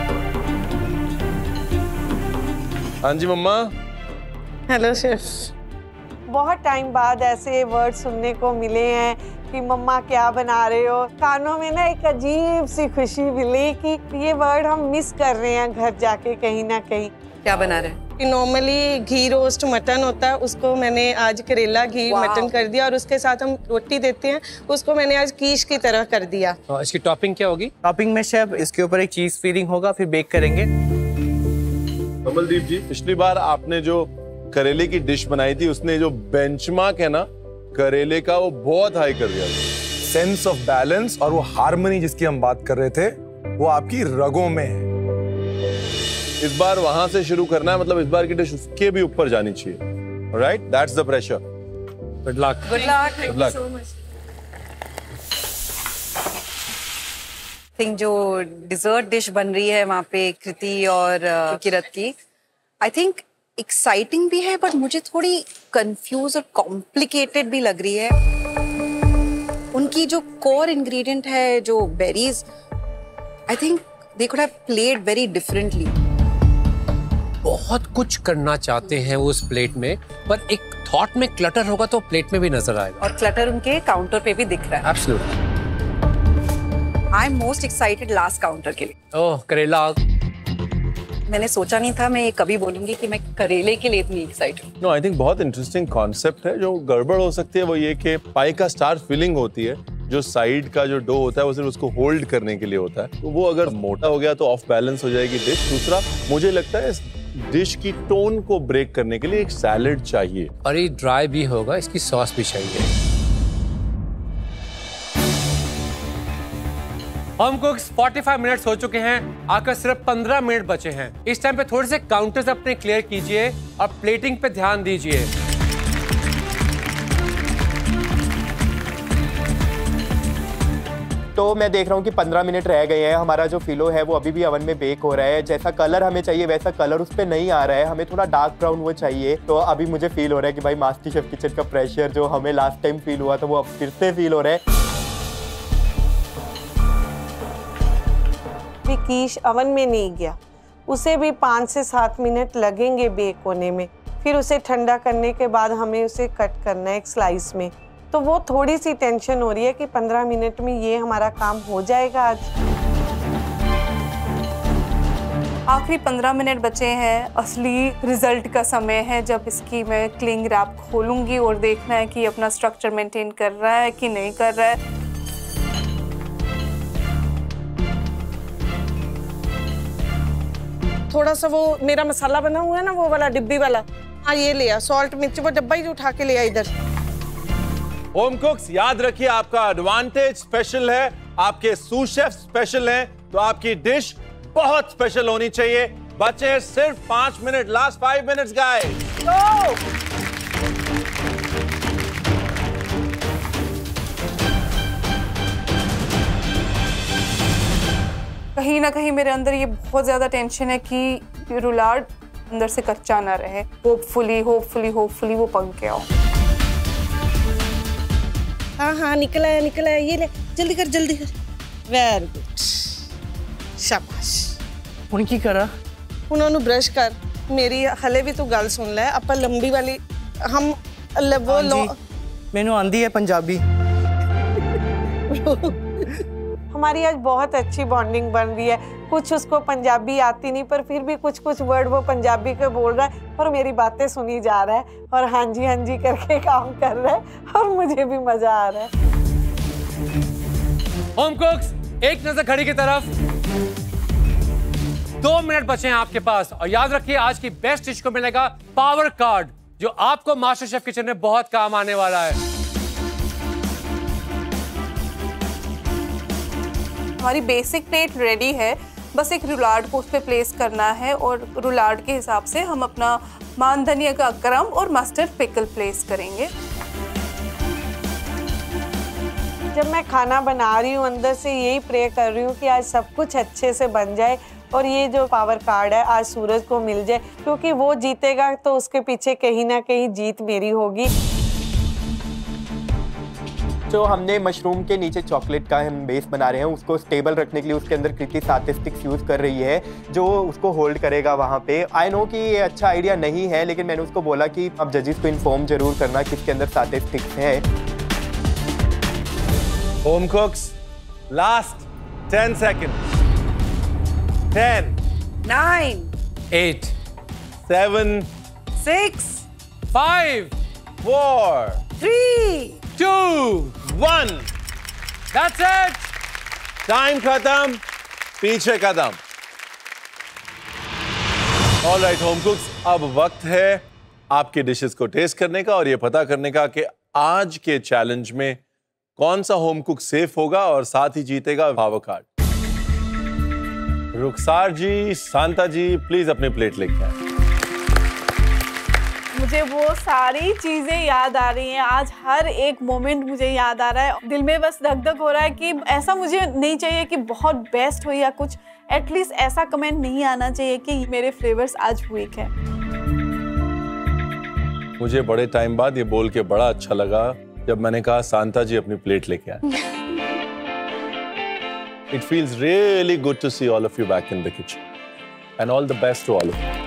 हाँ जी मम्मा। Hello chef. बहुत टाइम बाद ऐसे वर्ड सुनने को मिले हैं कि मम्मा क्या बना रहे हो। कानों में ना एक अजीब सी खुशी मिली कि ये वर्ड हम मिस कर रहे हैं घर जाके कहीं ना कहीं। क्या बना रहे हैं? नॉर्मली घी रोस्ट मटन होता है, उसको मैंने आज करेला घी मटन कर दिया और उसके साथ हम रोटी देते हैं, उसको मैंने आज कीश की तरह कर दिया। तो इसकी टॉपिंग क्या होगी? टॉपिंग में शेफ इसके ऊपर एक चीज फिलिंग होगा, फिर बेक करेंगे। कमलदीप जी, पिछली बार आपने जो करेले की डिश बनाई थी उसने जो बेंचमार्क है ना करेले का वो बहुत हाई कर दिया। सेंस ऑफ बैलेंस और वो हार्मनी जिसकी हम बात कर रहे थे वो आपकी रगों में है। इस बार वहां से शुरू करना है, मतलब इस बार की डिश उसके भी ऊपर जानी चाहिए। Right, that's the pressure. Good luck. Good luck. Good luck. Think जो डिजर्ट डिश बन रही है वहाँ पे कृति और किरत की, आई थिंक एक्साइटिंग भी है बट मुझे थोड़ी कंफ्यूज और कॉम्प्लिकेटेड भी लग रही है। उनकी जो कोर इंग्रेडिएंट है जो berries, I think they could have played very differently. बहुत कुछ करना चाहते हैं वो उस प्लेट में, पर एक थॉट में क्लटर होगा तो प्लेट में भी नजर आएगा। और क्लटर उनके काउंटर पे भी दिख रहा है। Absolutely. I am most excited last counter के लिए। ओह, करेला। मैंने सोचा नहीं था मैं ये कभी बोलूंगी कि मैं करेले के लिए इतनी एक्साइटेड। नो, आई थिंक बहुत इंटरेस्टिंग कॉन्सेप्ट है। जो गड़बड़ हो सकती है वो ये कि पाई का स्टार फिलिंग होती है, जो साइड का जो डो होता है वो सिर्फ उसको होल्ड करने के लिए होता है, तो वो अगर मोटा हो गया तो ऑफ बैलेंस हो जाएगी डिश। दूसरा, मुझे लगता है इस डिश की टोन को ब्रेक करने के लिए एक सैलेड चाहिए, और ये ड्राई भी होगा, इसकी सॉस भी चाहिए। होम कुक्स 45 मिनट्स हो चुके हैं, आकर सिर्फ 15 मिनट बचे हैं। इस टाइम पे थोड़े से काउंटर्स अपने क्लियर कीजिए और प्लेटिंग पे ध्यान दीजिए। तो मैं देख रहा हूँ कि 15 मिनट रह गए हैं। हमारा जो फिलो है वो अभी भी ओवन में बेक हो रहा है। जैसा कलर हमें चाहिए वैसा कलर उस पर नहीं आ रहा है, हमें थोड़ा डार्क ब्राउन वो चाहिए। तो अभी मुझे फील हो रहा है कि भाई मास्टर शेफ किचन का प्रेशर जो हमें लास्ट टाइम फील हुआ था वो अब फिर से फील हो रहा है। कीश अवन में नहीं गया, उसे भी 5 से 7 मिनट लगेंगे बेक होने में। फिर उसे ठंडा करने के बाद हमें उसे कट करना है एक स्लाइस में, तो वो थोड़ी सी टेंशन हो रही है कि 15 मिनट में ये हमारा काम हो जाएगा आज। आखिरी 15 मिनट बचे हैं, असली रिजल्ट का समय है जब इसकी मैं क्लिंग रैप खोलूंगी और देखना है कि अपना स्ट्रक्चर मेंटेन कर रहा है कि नहीं कर रहा है। थोड़ा सा वो मेरा मसाला बना हुआ है ना, वो वाला डिब्बी वाला, हाँ ये लिया, सॉल्ट मिर्च वो डब्बा ही उठा के लिया इधर। होम कुक्स याद रखिए, आपका एडवांटेज स्पेशल है, आपके सूस शेफ स्पेशल हैं, तो आपकी डिश बहुत स्पेशल होनी चाहिए। बचे सिर्फ 5 मिनट, लास्ट 5 मिनट्स गाइस। कहीं ना कहीं मेरे अंदर ये बहुत ज्यादा टेंशन है कि रुलाड अंदर से कच्चा ना रहे। होपफुली वो पक गया हो। हाँ निकला है, ये ले, जल्दी कर। वेरी गुड, शाबाश। उनकी करा उन्होंने ब्रश कर। मेरी हले भी तू गल सुन ले, अपन लंबी वाली हम वो मैनू आंदी है पंजाबी। हमारी आज बहुत अच्छी बॉन्डिंग बन रही है। कुछ उसको पंजाबी आती नहीं, पर फिर भी कुछ वर्ड वो पंजाबी के बोल रहा है और मेरी बातें सुनी जा रहा है और हाँ जी करके काम कर रहा है और मुझे भी मजा आ रहा है। होम कुक्स, एक नजर घड़ी की तरफ। 2 मिनट बचे हैं आपके पास, और याद रखिए आज की बेस्ट डिश को मिलेगा पावर कार्ड, जो आपको मास्टर शेफ किचन में बहुत काम आने वाला है। हमारी बेसिक प्लेट रेडी है, बस एक रुलाड को उस पर प्लेस करना है और रुलाड के हिसाब से हम अपना मान धनिया का क्रम और मस्टर्ड पिकल प्लेस करेंगे। जब मैं खाना बना रही हूँ अंदर से यही प्रे कर रही हूँ कि आज सब कुछ अच्छे से बन जाए और ये जो पावर कार्ड है आज सूरज को मिल जाए, क्योंकि वो जीतेगा तो उसके पीछे कहीं ना कहीं जीत मेरी होगी। जो हमने मशरूम के नीचे चॉकलेट का हम बेस बना रहे हैं, उसको स्टेबल रखने के लिए उसके अंदर कृति 7 स्टिक्स यूज़ कर रही है जो उसको होल्ड करेगा वहाँ पे। आई नो कि ये अच्छा आइडिया नहीं है, लेकिन मैंने उसको बोला कि अब जजेस को इन्फॉर्म जरूर करना कि इसके अंदर 7 स्टिक्स हैं। Home cooks, last 10 second. 10 9 8 7, 6, 5, 4, 3, 2, 1. That's it. Time खत्म, पीछे कदम। ऑलराइट होम कुक्स, अब वक्त है आपके डिशेस को टेस्ट करने का और ये पता करने का कि आज के चैलेंज में कौन सा होम कुक सेफ होगा और साथ ही जीतेगा power card. Rukhsar ji, Shanta ji, please अपने प्लेट लेके आए। मुझे वो सारी चीज़ें याद आ रही हैं, आज हर एक मोमेंट मुझे याद आ रहा है। दिल में बस धक धक हो रहा है कि ऐसा मुझे नहीं चाहिए कि बहुत बेस्ट हो या कुछ, एटलीस्ट ऐसा कमेंट नहीं आना चाहिए कि मेरे फ्लेवर्स आज वीक हैं। मुझे बड़े टाइम बाद ये बोल के बड़ा अच्छा लगा जब मैंने कहा शांता जी अपनी प्लेट लेके आए। It feels really good to see all of you back in the kitchen. And all the best to all of you.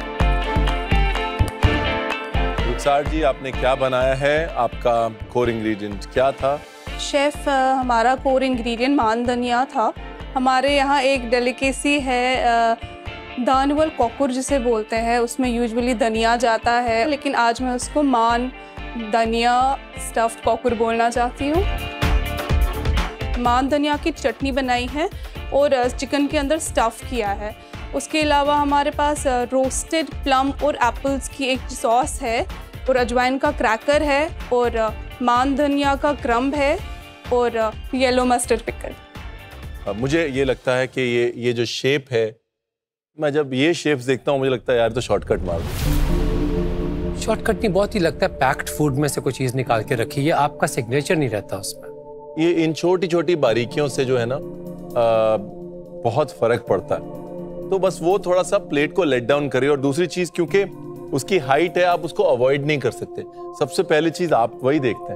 रुखसार जी, आपने क्या बनाया है? आपका कोर इंग्रेडिएंट क्या था? शेफ, हमारा कोर इंग्रेडिएंट मान धनिया था। हमारे यहाँ एक डेलिकेसी है दानवल कोकुर जिसे बोलते हैं, उसमें यूजुअली धनिया जाता है, लेकिन आज मैं उसको मान धनिया स्टफ्ड कोकुर बोलना चाहती हूँ। मान धनिया की चटनी बनाई है और चिकन के अंदर स्टफ़ किया है। उसके अलावा हमारे पास रोस्टेड प्लम और एप्पल्स की एक सॉस है और अजवाइन का क्रैकर है और मान धनिया का क्रम्ब है और येलो मस्टर्ड पिकल। मुझे ये लगता है कि ये जो शेप है, मैं जब ये शेप्स देखता हूँ मुझे लगता है यार तो शॉर्टकट मार दो। शॉर्टकट नहीं, बहुत ही लगता है पैक्ड फूड में से कोई चीज़ निकाल के रखी है, आपका सिग्नेचर नहीं रहता उसमें। ये इन छोटी छोटी बारीकियों से जो है ना बहुत फर्क पड़ता है। तो बस वो थोड़ा सा प्लेट को लेट डाउन करे। और दूसरी चीज, क्योंकि उसकी हाइट है, आप उसको अवॉइड नहीं कर सकते। सबसे पहली चीज आप वही देखते हैं।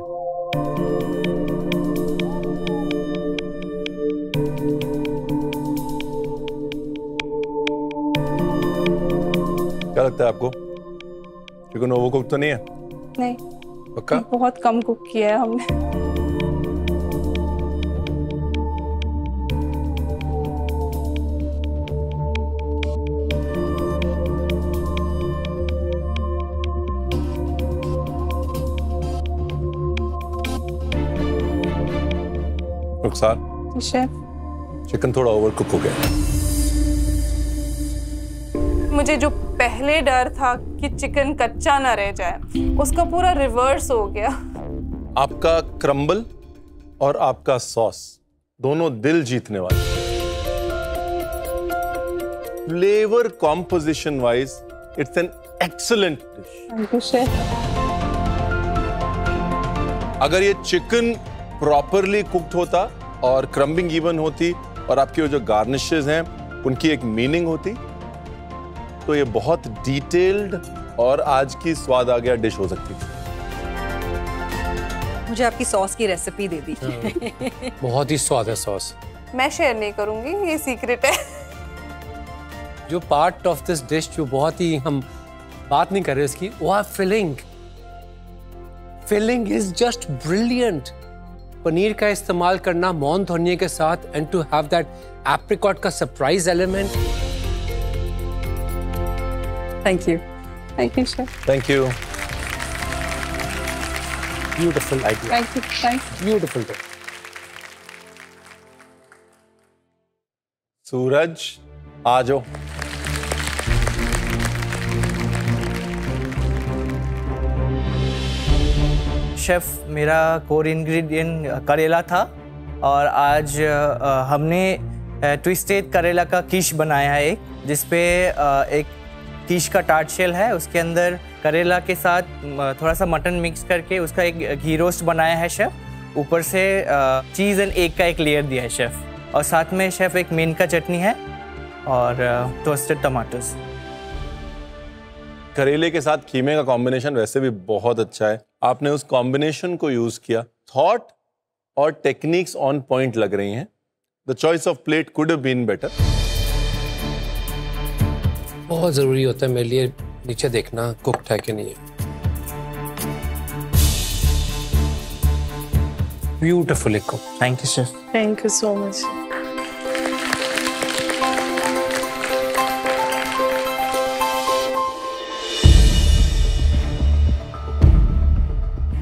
क्या लगता है आपको? चिकन ओवर कुक तो नहीं है? नहीं, पक्का? बहुत कम कुक किया है हमने। शेफ, चिकन थोड़ा ओवर कुक हो गया। मुझे जो पहले डर था कि चिकन कच्चा ना रह जाए, उसका पूरा रिवर्स हो गया। आपका क्रम्बल और आपका सॉस दोनों दिल जीतने वाले। Flavour composition wise it's an excellent dish. Thank you chef. अगर ये चिकन प्रॉपरली कुक्ड होता और क्रम्बिंग इवन होती और आपके जो गार्निशेस हैं उनकी एक मीनिंग होती, तो ये बहुत डिटेल्ड और आज की स्वाद आ गया डिश हो सकती थी। मुझे आपकी सॉस की रेसिपी दे दी। बहुत ही स्वाद है सॉस। मैं शेयर नहीं करूंगी, ये सीक्रेट है। जो पार्ट ऑफ दिस डिश जो बहुत ही हम बात नहीं कर रहे इसकी, वो है filling. Filling is just brilliant. Paneer का इस्तेमाल करना मौन धनिया के साथ and to have that apricot का surprise element. Thank you chef. Thank you. Beautiful idea. Thank you. Beautiful. Suraj, आ जाओ। शेफ, मेरा कोर इंग्रेडिएंट करेला था और आज हमने ट्विस्टेड करेला का कीश बनाया है, एक जिसपे एक कीश का टार्ट शेल है, उसके अंदर करेला के साथ थोड़ा सा मटन मिक्स करके उसका एक घी रोस्ट बनाया है शेफ। ऊपर से चीज़ एंड एग का एक लेयर दिया है शेफ, और साथ में शेफ एक मेन का चटनी है और टोस्टेड टमाटोस। करेले के साथ कीमे का कॉम्बिनेशन वैसे भी बहुत अच्छा है। आपने उस कॉम्बिनेशन को यूज किया। थॉट और टेक्निक्स ऑन पॉइंट लग रही हैं। The choice of plate could have been better. बहुत जरूरी होता है मेरे लिए नीचे देखना कुक्ड है कि नहीं है। Beautifully cooked. Thank you chef. Thank you so much.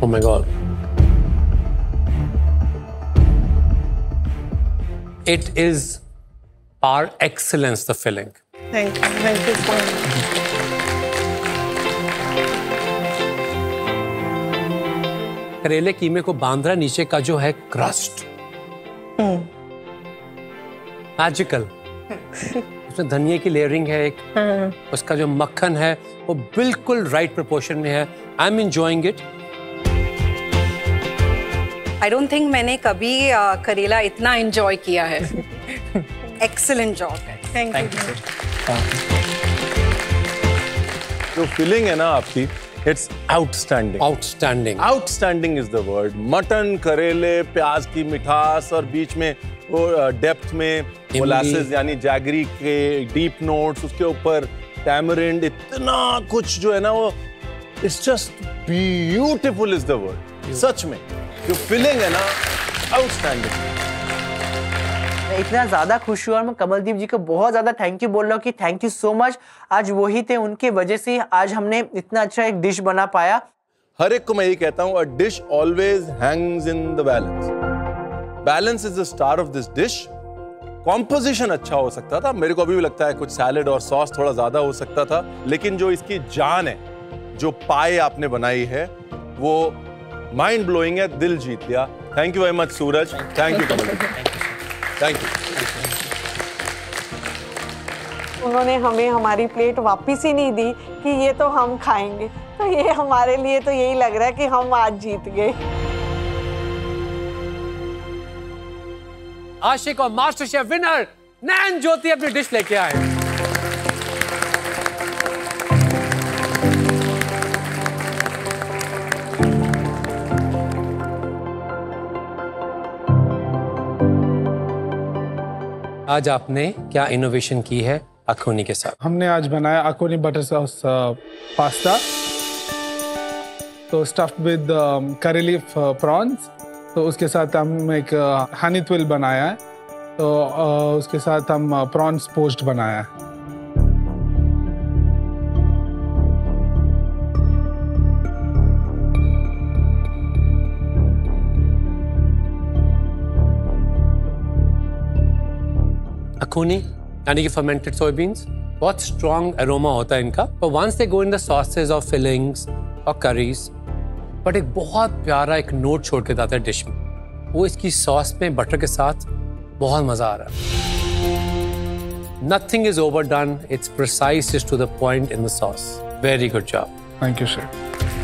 Oh my God. It is par excellence, the filling. Thank you so much. करेले कीमे को बांध रहा नीचे का जो है क्रस्ट, मैजिकल। उसमें धनिया की लेयरिंग है एक, उसका जो मक्खन है वो बिल्कुल राइट प्रोपोर्शन में है। I am enjoying it. I don't think मैंने कभी करेला इतना एंजॉय किया है। Excellent job. Thank you. जो फीलिंग है ना आपकी, it's outstanding. Outstanding, outstanding is the word. Mutton, करेले, प्याज की मिठास और बीच में वो डेप्थ में मोलासेस यानी जैगरी के डीप नोट्स, उसके ऊपर टैमरिंड, इतना कुछ जो है ना वो it's just beautiful is the word. सच में जो फीलिंग है ना, आउटस्टैंडिंग। मैं इतना ज्यादा खुश हुआ और मैं कमलदीप जी को बहुत ज्यादा थैंक यू बोल रहा हूँ कि थैंक यू सो मच। आज वही थे, उनके वजह से आज हमने इतना अच्छा एक डिश बना पाया। हर एक को मैं यही कहता हूँ, a dish always hangs in the balance. Balance is the star of this dish. Composition अच्छा हो सकता था, मेरे को अभी भी लगता है कुछ सैलेड और सॉस थोड़ा ज्यादा हो सकता था, लेकिन जो इसकी जान है, जो पाए आपने बनाई है, वो माइंड ब्लोइंग है, दिल जीत लिया। Thank you very much Suraj, thank you Kamal, thank you. उन्होंने हमें हमारी प्लेट वापस ही नहीं दी कि ये तो हम खाएंगे, तो ये हमारे लिए तो यही लग रहा है कि हम आज जीत गए। आशिक और master chef winner Nain Jyoti अपनी डिश लेके आए। आज आपने क्या इनोवेशन की है अखोनी के साथ? हमने आज बनाया अखोनी बटर सॉस पास्ता, तो stuffed with curry leaf prawns. तो उसके साथ हम एक हनी ट्विल बनाया है, तो उसके साथ हम प्रॉन्स पोस्ट बनाया है। अखोनी यानी कि फर्मेंटेड सोयाबीन्स, बहुत स्ट्रॉन्ग अरोमा होता है इनका, पर once they go in the sausage और फिलिंग्स और करीज, बट एक बहुत प्यारा एक नोट छोड़ के जाता है डिश में। वो इसकी सॉस में बटर के साथ बहुत मजा आ रहा है। Nothing is over done, it's precise, is to the point in the sauce. Very good job. Thank you sir.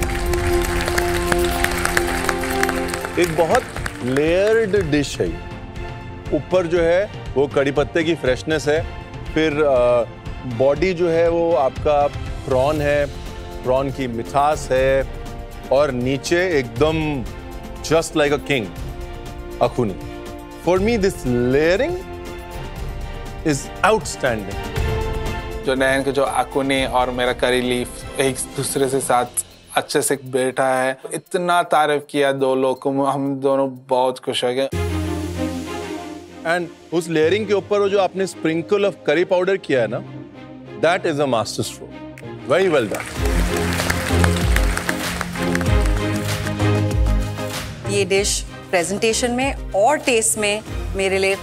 एक बहुत लेयर्ड डिश है। ऊपर जो है वो कड़ी पत्ते की फ्रेशनेस है, फिर बॉडी जो है वो आपका प्रॉन है, प्रॉन की मिठास है, और नीचे एकदम just like a king akhuni. For me this layering is outstanding. जो नैन के जो अखुनी और मेरा करी लीफ एक दूसरे से साथ अच्छे से बैठा है, इतना तारीफ किया दो लोग को, हम दोनों बहुत खुश हो गए। एंड उस लेयरिंग के ऊपर वो जो आपने स्प्रिंकल ऑफ करी पाउडर किया है ना, that is a master stroke. Very well done. ये डिश प्रेजेंटेशन में और टेस्ट में मेरे लिए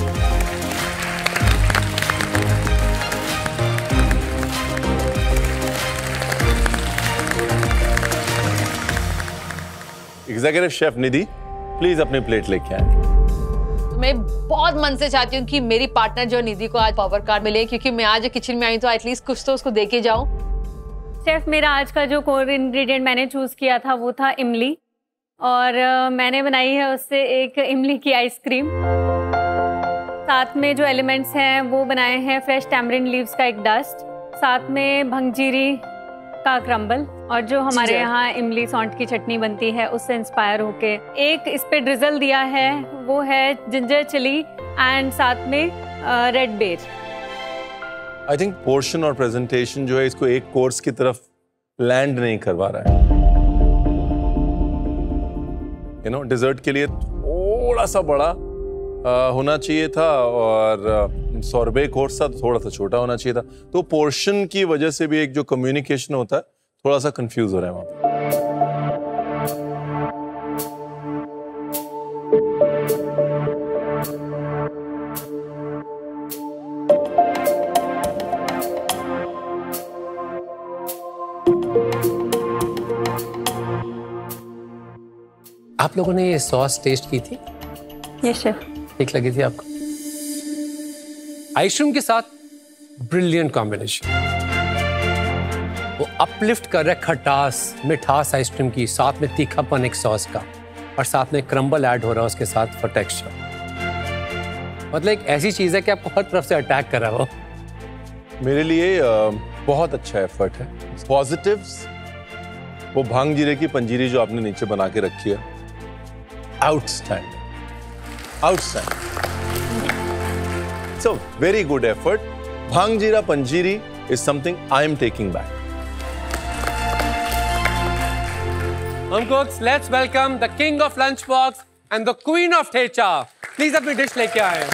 एग्जीक्यूटिव शेफ निधि, प्लीज अपनी प्लेट लेके आए। मैं बहुत मन से चाहती हूँ कि मेरी पार्टनर जो निधि को आज पावर कार्ड मिले, क्योंकि मैं आज किचन में आई तो एटलीस्ट कुछ तो उसको दे के जाऊँ। शेफ, मेरा आज का जो कोर इंग्रेडिएंट मैंने चूज़ किया था वो था इमली, और मैंने बनाई है उससे एक इमली की आइसक्रीम। साथ में जो एलिमेंट्स हैं वो बनाए हैं फ्रेश टैमरिंड लीव्स का एक डस्ट, साथ में भंगजीरी का क्रम्बल, और जो हमारे यहाँ इमली सौंठ की चटनी बनती है उससे इंस्पायर होके एक इस पे ड्रिजल दिया है, वो है जिंजर चिली एंड साथ में रेड बेर। आई थिंक पोर्शन और प्रेजेंटेशन जो है इसको एक कोर्स की तरफ लैंड नहीं करवा रहा है। यू नो, डिजर्ट के लिए थोड़ा सा बड़ा होना चाहिए था, और सॉर्बे कोर्स था तो थोड़ा सा छोटा होना चाहिए था। तो पोर्शन की वजह से भी एक जो कम्युनिकेशन होता है थोड़ा सा कंफ्यूज हो रहा है वहां पर। आप लोगों ने ये सॉस टेस्ट की थी? Yes chef. ठीक लगी थी आपको? आइसक्रीम के साथ ब्रिलियंट कॉम्बिनेशन, वो अपलिफ्ट कर रहा है खटास मिठास आइसक्रीम की, साथ में तीखापन एक सॉस का, और साथ में क्रम्बल ऐड हो रहा है उसके साथ फॉर टेक्सचर। मतलब एक ऐसी चीज है कि आपको हर तरफ से अटैक कर रहा हो। मेरे लिए बहुत अच्छा एफर्ट है। पॉजिटिव्स, वो भांग जीरे की पंजीरी जो आपने नीचे बना के रखी है, outstanding, outstanding. It's a very good effort. Bhang jeera panjiri is something I am taking back. Home cooks, let's welcome the king of lunchbox and the queen of thecha. Please अपनी डिश लेके आए।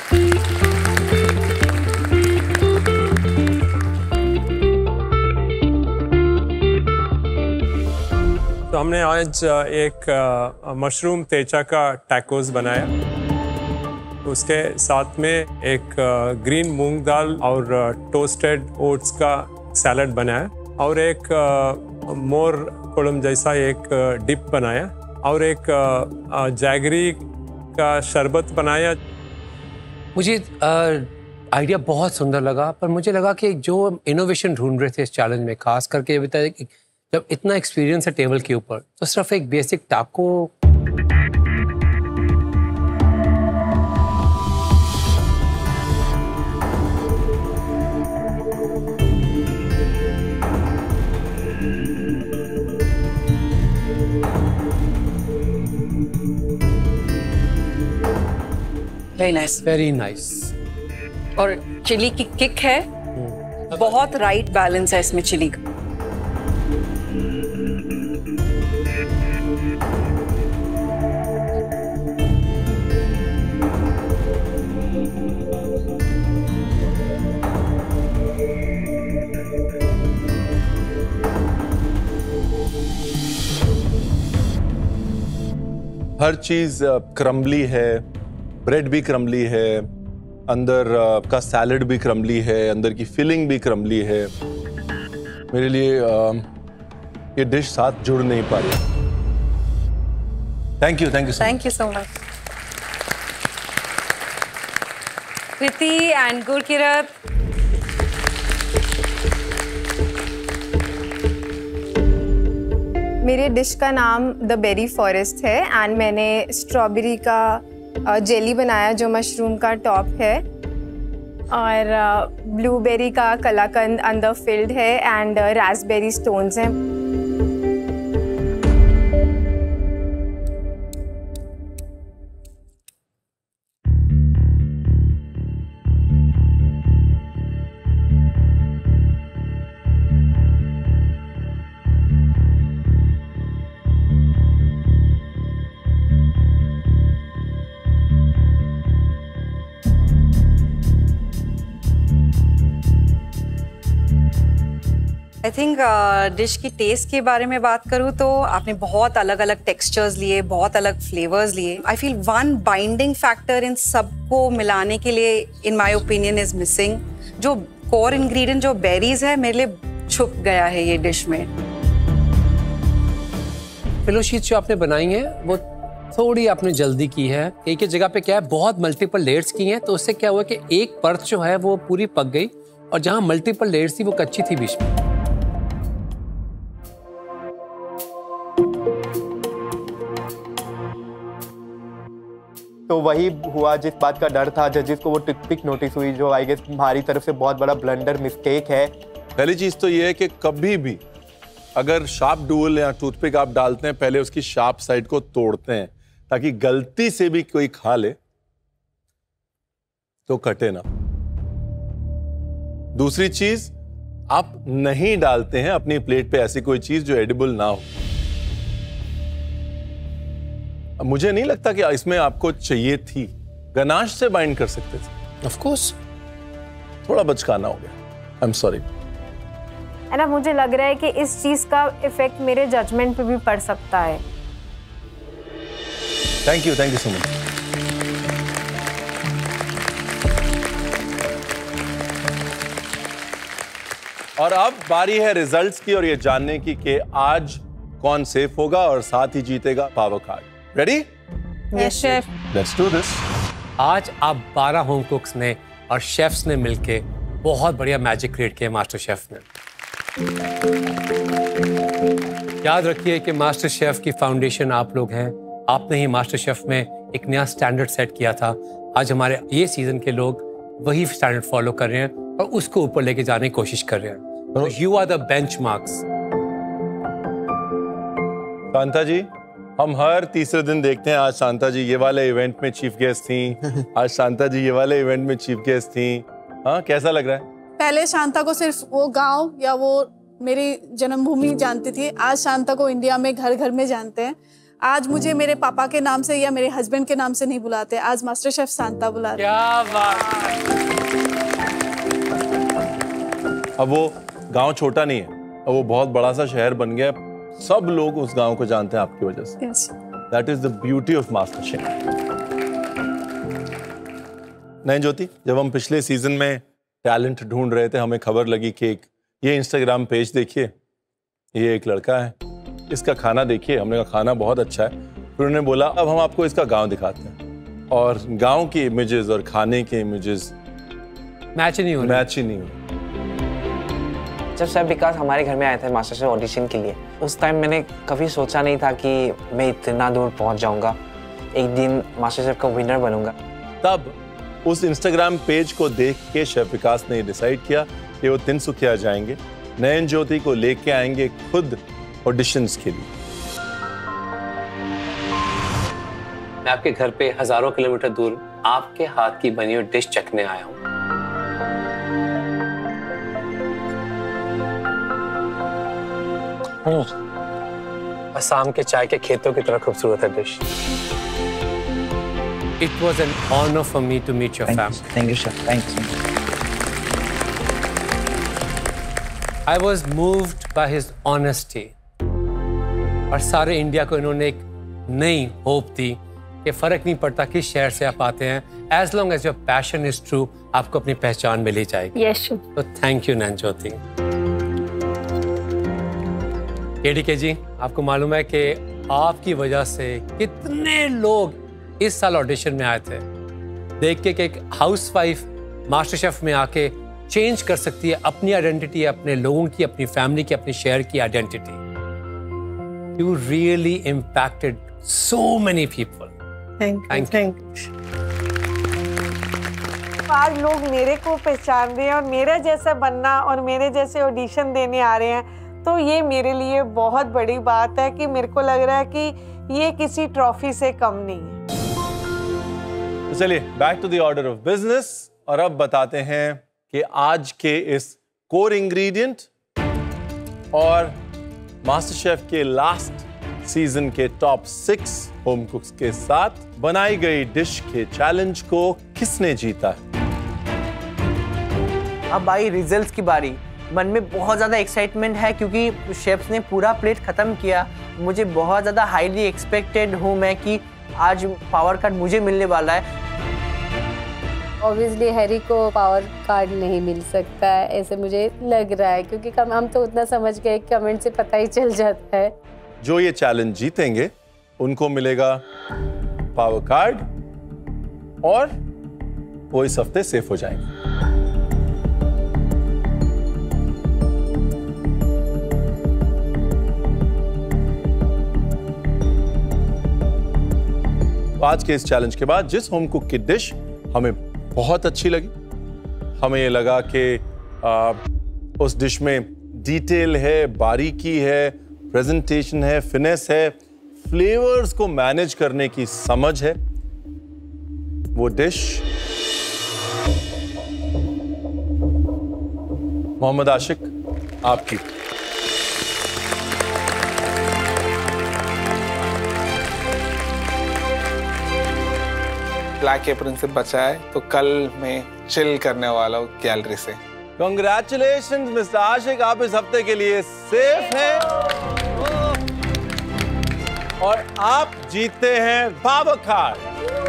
तो हमने आज एक मशरूम तेचा का टैकोस बनाया। उसके साथ में एक ग्रीन मूंग दाल और टोस्टेड ओट्स का सैलड बनाया, और एक मोर कोलम जैसा एक डिप बनाया, और एक जैगरी का शरबत बनाया। मुझे आइडिया बहुत सुंदर लगा, पर मुझे लगा कि जो इनोवेशन ढूंढ रहे थे इस चैलेंज में, खास करके ये बताया कि जब इतना एक्सपीरियंस है टेबल के ऊपर, तो सिर्फ एक basic taco very nice, very nice. और चिली की किक है, बहुत राइट बैलेंस है इसमें चिली का। हर चीज क्रम्बली है, ब्रेड भी क्रम्बली है, अंदर का सैलड भी क्रम्बली है, अंदर की फिलिंग भी क्रम्बली है। मेरे लिए ये डिश साथ जुड़ नहीं पा रही। Thank you, thank you so much. Kriti and Gurkirat, मेरे डिश का नाम द बेरी फॉरेस्ट है एंड मैंने स्ट्रॉबेरी का जेली बनाया जो मशरूम का टॉप है, और ब्लूबेरी का कलाकंद अंदर फिल्ड है एंड रास्पबेरी स्टोन्स हैं। आई थिंक डिश की टेस्ट के बारे में बात करूँ तो आपने बहुत अलग अलग टेक्सचर्स लिए, बहुत अलग फ्लेवर्स लिए। I feel one binding factor in सबको मिलाने के लिए in my opinion is missing. जो कोर इंग्रेडिएंट जो बेरीज है, मेरे लिए छुप गया है ये डिश में। फिलो शीट्स जो आपने बनाई हैं वो थोड़ी आपने जल्दी की है। एक ही जगह पे क्या है, बहुत मल्टीपल लेयर्स की हैं, तो उससे क्या हुआ कि एक परत जो है वो पूरी पक गई, और जहां मल्टीपल लेयर्स थी वो कच्ची थी बीच में। तो वही हुआ जिस बात का डर था, जजेस को वो टूथपिक नोटिस हुई, जो आई गेस हमारी तरफ से बहुत बड़ा ब्लंडर मिस्टेक है। पहली चीज तो ये है कि कभी भी अगर शार्प डूल या टूथपिक आप डालते हैं, पहले उसकी शार्प साइड को तोड़ते हैं, ताकि गलती से भी कोई खा ले तो कटे ना। दूसरी चीज, आप नहीं डालते हैं अपनी प्लेट पे ऐसी कोई चीज जो एडिबल ना हो। मुझे नहीं लगता कि इसमें आपको चाहिए थी, गनाश से बाइंड कर सकते थे। ऑफ कोर्स थोड़ा बचकाना हो गया, आई एम सॉरी। ना मुझे लग रहा है कि इस चीज का इफेक्ट मेरे जजमेंट पे भी पड़ सकता है। Thank you so much. और अब बारी है रिजल्ट्स की और ये जानने की कि आज कौन सेफ होगा और साथ ही जीतेगा power card. Ready? Yes chef. Let's do this. आज आप 12 होम कुक्स ने और शेफ्स ने मिलके बहुत बढ़िया मैजिक क्रिएट किया मास्टर शेफ ने। याद रखिए कि मास्टर शेफ की फाउंडेशन आप लोग हैं। आपने ही मास्टर शेफ में एक नया स्टैंडर्ड सेट किया था। आज हमारे ये सीजन के लोग वही स्टैंडर्ड फॉलो कर रहे हैं और उसको ऊपर लेके जाने की कोशिश कर रहे हैं। तो you are the benchmarks. Shanta ji, हम हर तीसरे दिन देखते हैं आज शांता जी ये वाले इवेंट में चीफ गेस्ट थी, आज शांता जी ये वाले इवेंट में चीफ गेस्ट थी। हाँ, कैसा लग रहा है? पहले शांता को सिर्फ वो गांव या वो मेरी जन्मभूमि जानती थी, आज शांता को इंडिया में घर घर में जानते हैं। आज मुझे मेरे पापा के नाम से या मेरे हस्बैंड के नाम से नहीं बुलाते, आज मास्टर शेफ शांता बुलाते। क्या बात। अब वो गांव छोटा नहीं है, अब वो बहुत बड़ा सा शहर बन गया। सब लोग उस गांव को जानते हैं आपकी वजह से। yes. That is the beauty of master chef. नहीं ज्योति, जब हम पिछले सीजन में टैलेंट ढूंढ रहे थे, हमें खबर लगी कि ये इंस्टाग्राम पेज देखिए, ये एक लड़का है, इसका खाना देखिए। हमने कहा खाना बहुत अच्छा है। फिर उन्होंने बोला अब हम आपको इसका गांव दिखाते हैं, और गांव की इमेजेस और खाने के इमेजेस मैच ही नहीं हो रहे। जब शेफ विकास हमारे घर में आए थे मास्टर शेफ ऑडिशन के लिए, उस टाइम मैंने कभी सोचा नहीं था कि मैं इतना दूर पहुंच जाऊंगा, एक दिन मास्टर शेफ का विनर बनूंगा। तब उस इंस्टाग्राम पेज को देख के शेफ विकास ने डिसाइड किया कि वो तिनसुकिया जाएंगे, नयन ज्योति को लेके आएंगे खुद ऑडिशंस के लिए। मैं आपके घर पे हजारों किलोमीटर दूर आपके हाथ की बनी हुई डिश चखने आया हूँ। असम के चाय के खेतों की तरह खूबसूरत है dish. It was an honor for me to meet your family. Thank you, chef. Thank you. I was moved by his honesty. और सारे इंडिया को इन्होंने एक नई होप दी कि फर्क नहीं पड़ता किस शहर से आप आते हैं, as long as your passion is true, आपको अपनी पहचान मिल ही जाएगी। Yes, sure. तो thank you Nayan Jyoti. KDK ji, आपको मालूम है कि आपकी वजह से कितने लोग इस साल ऑडिशन में आए थे। देख के कि एक हाउसवाइफ मास्टर शेफ में आके चेंज कर सकती है अपनी आइडेंटिटी, अपने लोगों की, अपनी फैमिली की, अपने शहर की identity. You really impacted so many people. Thank you. आज लोग मेरे को पहचान रहे हैं और मेरा जैसा बनना और मेरे जैसे ऑडिशन देने आ रहे हैं, तो ये मेरे लिए बहुत बड़ी बात है कि मेरे को लग रहा है कि ये किसी ट्रॉफी से कम नहीं है। तो चलिए back to the order of business, और अब बताते हैं कि आज के इस कोर इंग्रेडिएंट और मास्टर शेफ के लास्ट सीजन के टॉप 6 होम कुक्स के साथ बनाई गई डिश के चैलेंज को किसने जीता है। अब आई रिजल्ट्स की बारी। मन में बहुत ज़्यादा एक्साइटमेंट है क्योंकि शेफ्स ने पूरा प्लेट ख़त्म किया। मुझे बहुत ज़्यादा हाईली एक्सपेक्टेड हूँ मैं कि आज पावर कार्ड मुझे मिलने वाला है। ऑब्वियसली हैरी को पावर कार्ड नहीं मिल सकता है, ऐसे मुझे लग रहा है, क्योंकि हम तो उतना समझ गए, कमेंट से पता ही चल जाता है। जो ये चैलेंज जीतेंगे उनको मिलेगा पावर कार्ड और वो इस हफ्ते सेफ हो जाएंगे। आज के इस चैलेंज के बाद जिस होम कुक की डिश हमें बहुत अच्छी लगी, हमें ये लगा कि उस डिश में डिटेल है, बारीकी है, प्रेजेंटेशन है, फिनेस है, फ्लेवर्स को मैनेज करने की समझ है, वो डिश मोहम्मद आशिक आपकी। ब्लैक एप्रन से बचा है, तो कल मैं चिल करने वाला हूँ गैलरी से। कांग्रेचुलेशंस मिस्टर आशिक, आप इस हफ्ते के लिए सेफ हैं और आप जीतते हैं पावर कार्ड।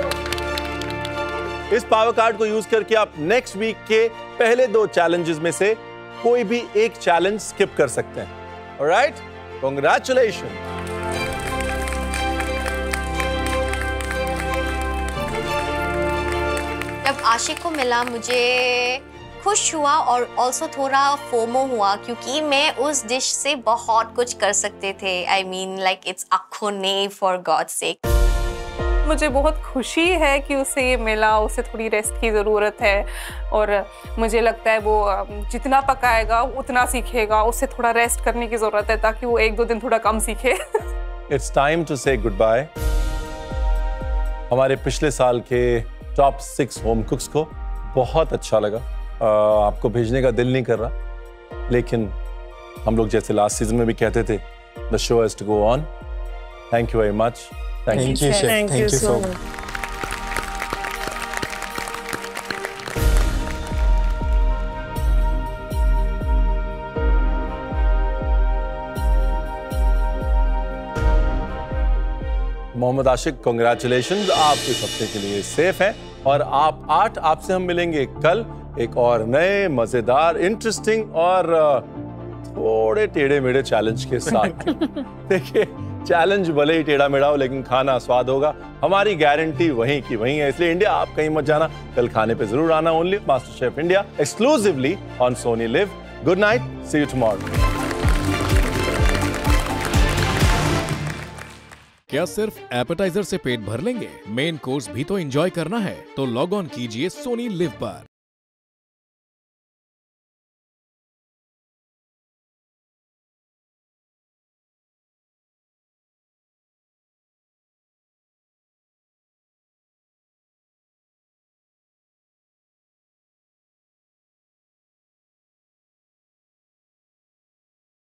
इस पावर कार्ड को यूज करके आप नेक्स्ट वीक के पहले 2 चैलेंजेस में से कोई भी एक चैलेंज स्किप कर सकते हैं। Alright, congratulations. आशिक को मिला मुझे खुश हुआ और ऑल्सो थोड़ा फोमो हुआ क्योंकि मैं उस डिश से बहुत कुछ कर सकते थे। I mean like it's akhuni for God's sake. मुझे बहुत खुशी है कि उसे ये मिला, उसे थोड़ी रेस्ट की ज़रूरत है और मुझे लगता है वो जितना पकाएगा उतना सीखेगा, उसे थोड़ा रेस्ट करने की ज़रूरत है ताकि वो 1-2 दिन थोड़ा कम सीखे। It's time to say goodbye. हमारे पिछले साल के टॉप 6 होम कुक्स को बहुत अच्छा लगा। आपको भेजने का दिल नहीं कर रहा, लेकिन हम लोग जैसे लास्ट सीजन में भी कहते थे, the show has to go on. Thank you very much. Thank you, Chef. Thank you so much. Mohammad Ashiq, congratulations, आप इस हफ्ते के लिए सेफ हैं और आप 8 आपसे हम मिलेंगे कल एक और नए मजेदार, इंटरेस्टिंग और थोड़े टेढ़े मेढ़े चैलेंज के साथ। देखिए, चैलेंज भले ही टेढ़ा मेढ़ा हो लेकिन खाना स्वाद होगा, हमारी गारंटी वहीं की वहीं है। इसलिए इंडिया आप कहीं मत जाना, कल खाने पे जरूर आना। Only master chef India exclusively on Sony LIV. Good night, see you tomorrow. क्या सिर्फ एपेटाइजर से पेट भर लेंगे? मेन कोर्स भी तो एंजॉय करना है, तो लॉग ऑन कीजिए सोनी लिव पर।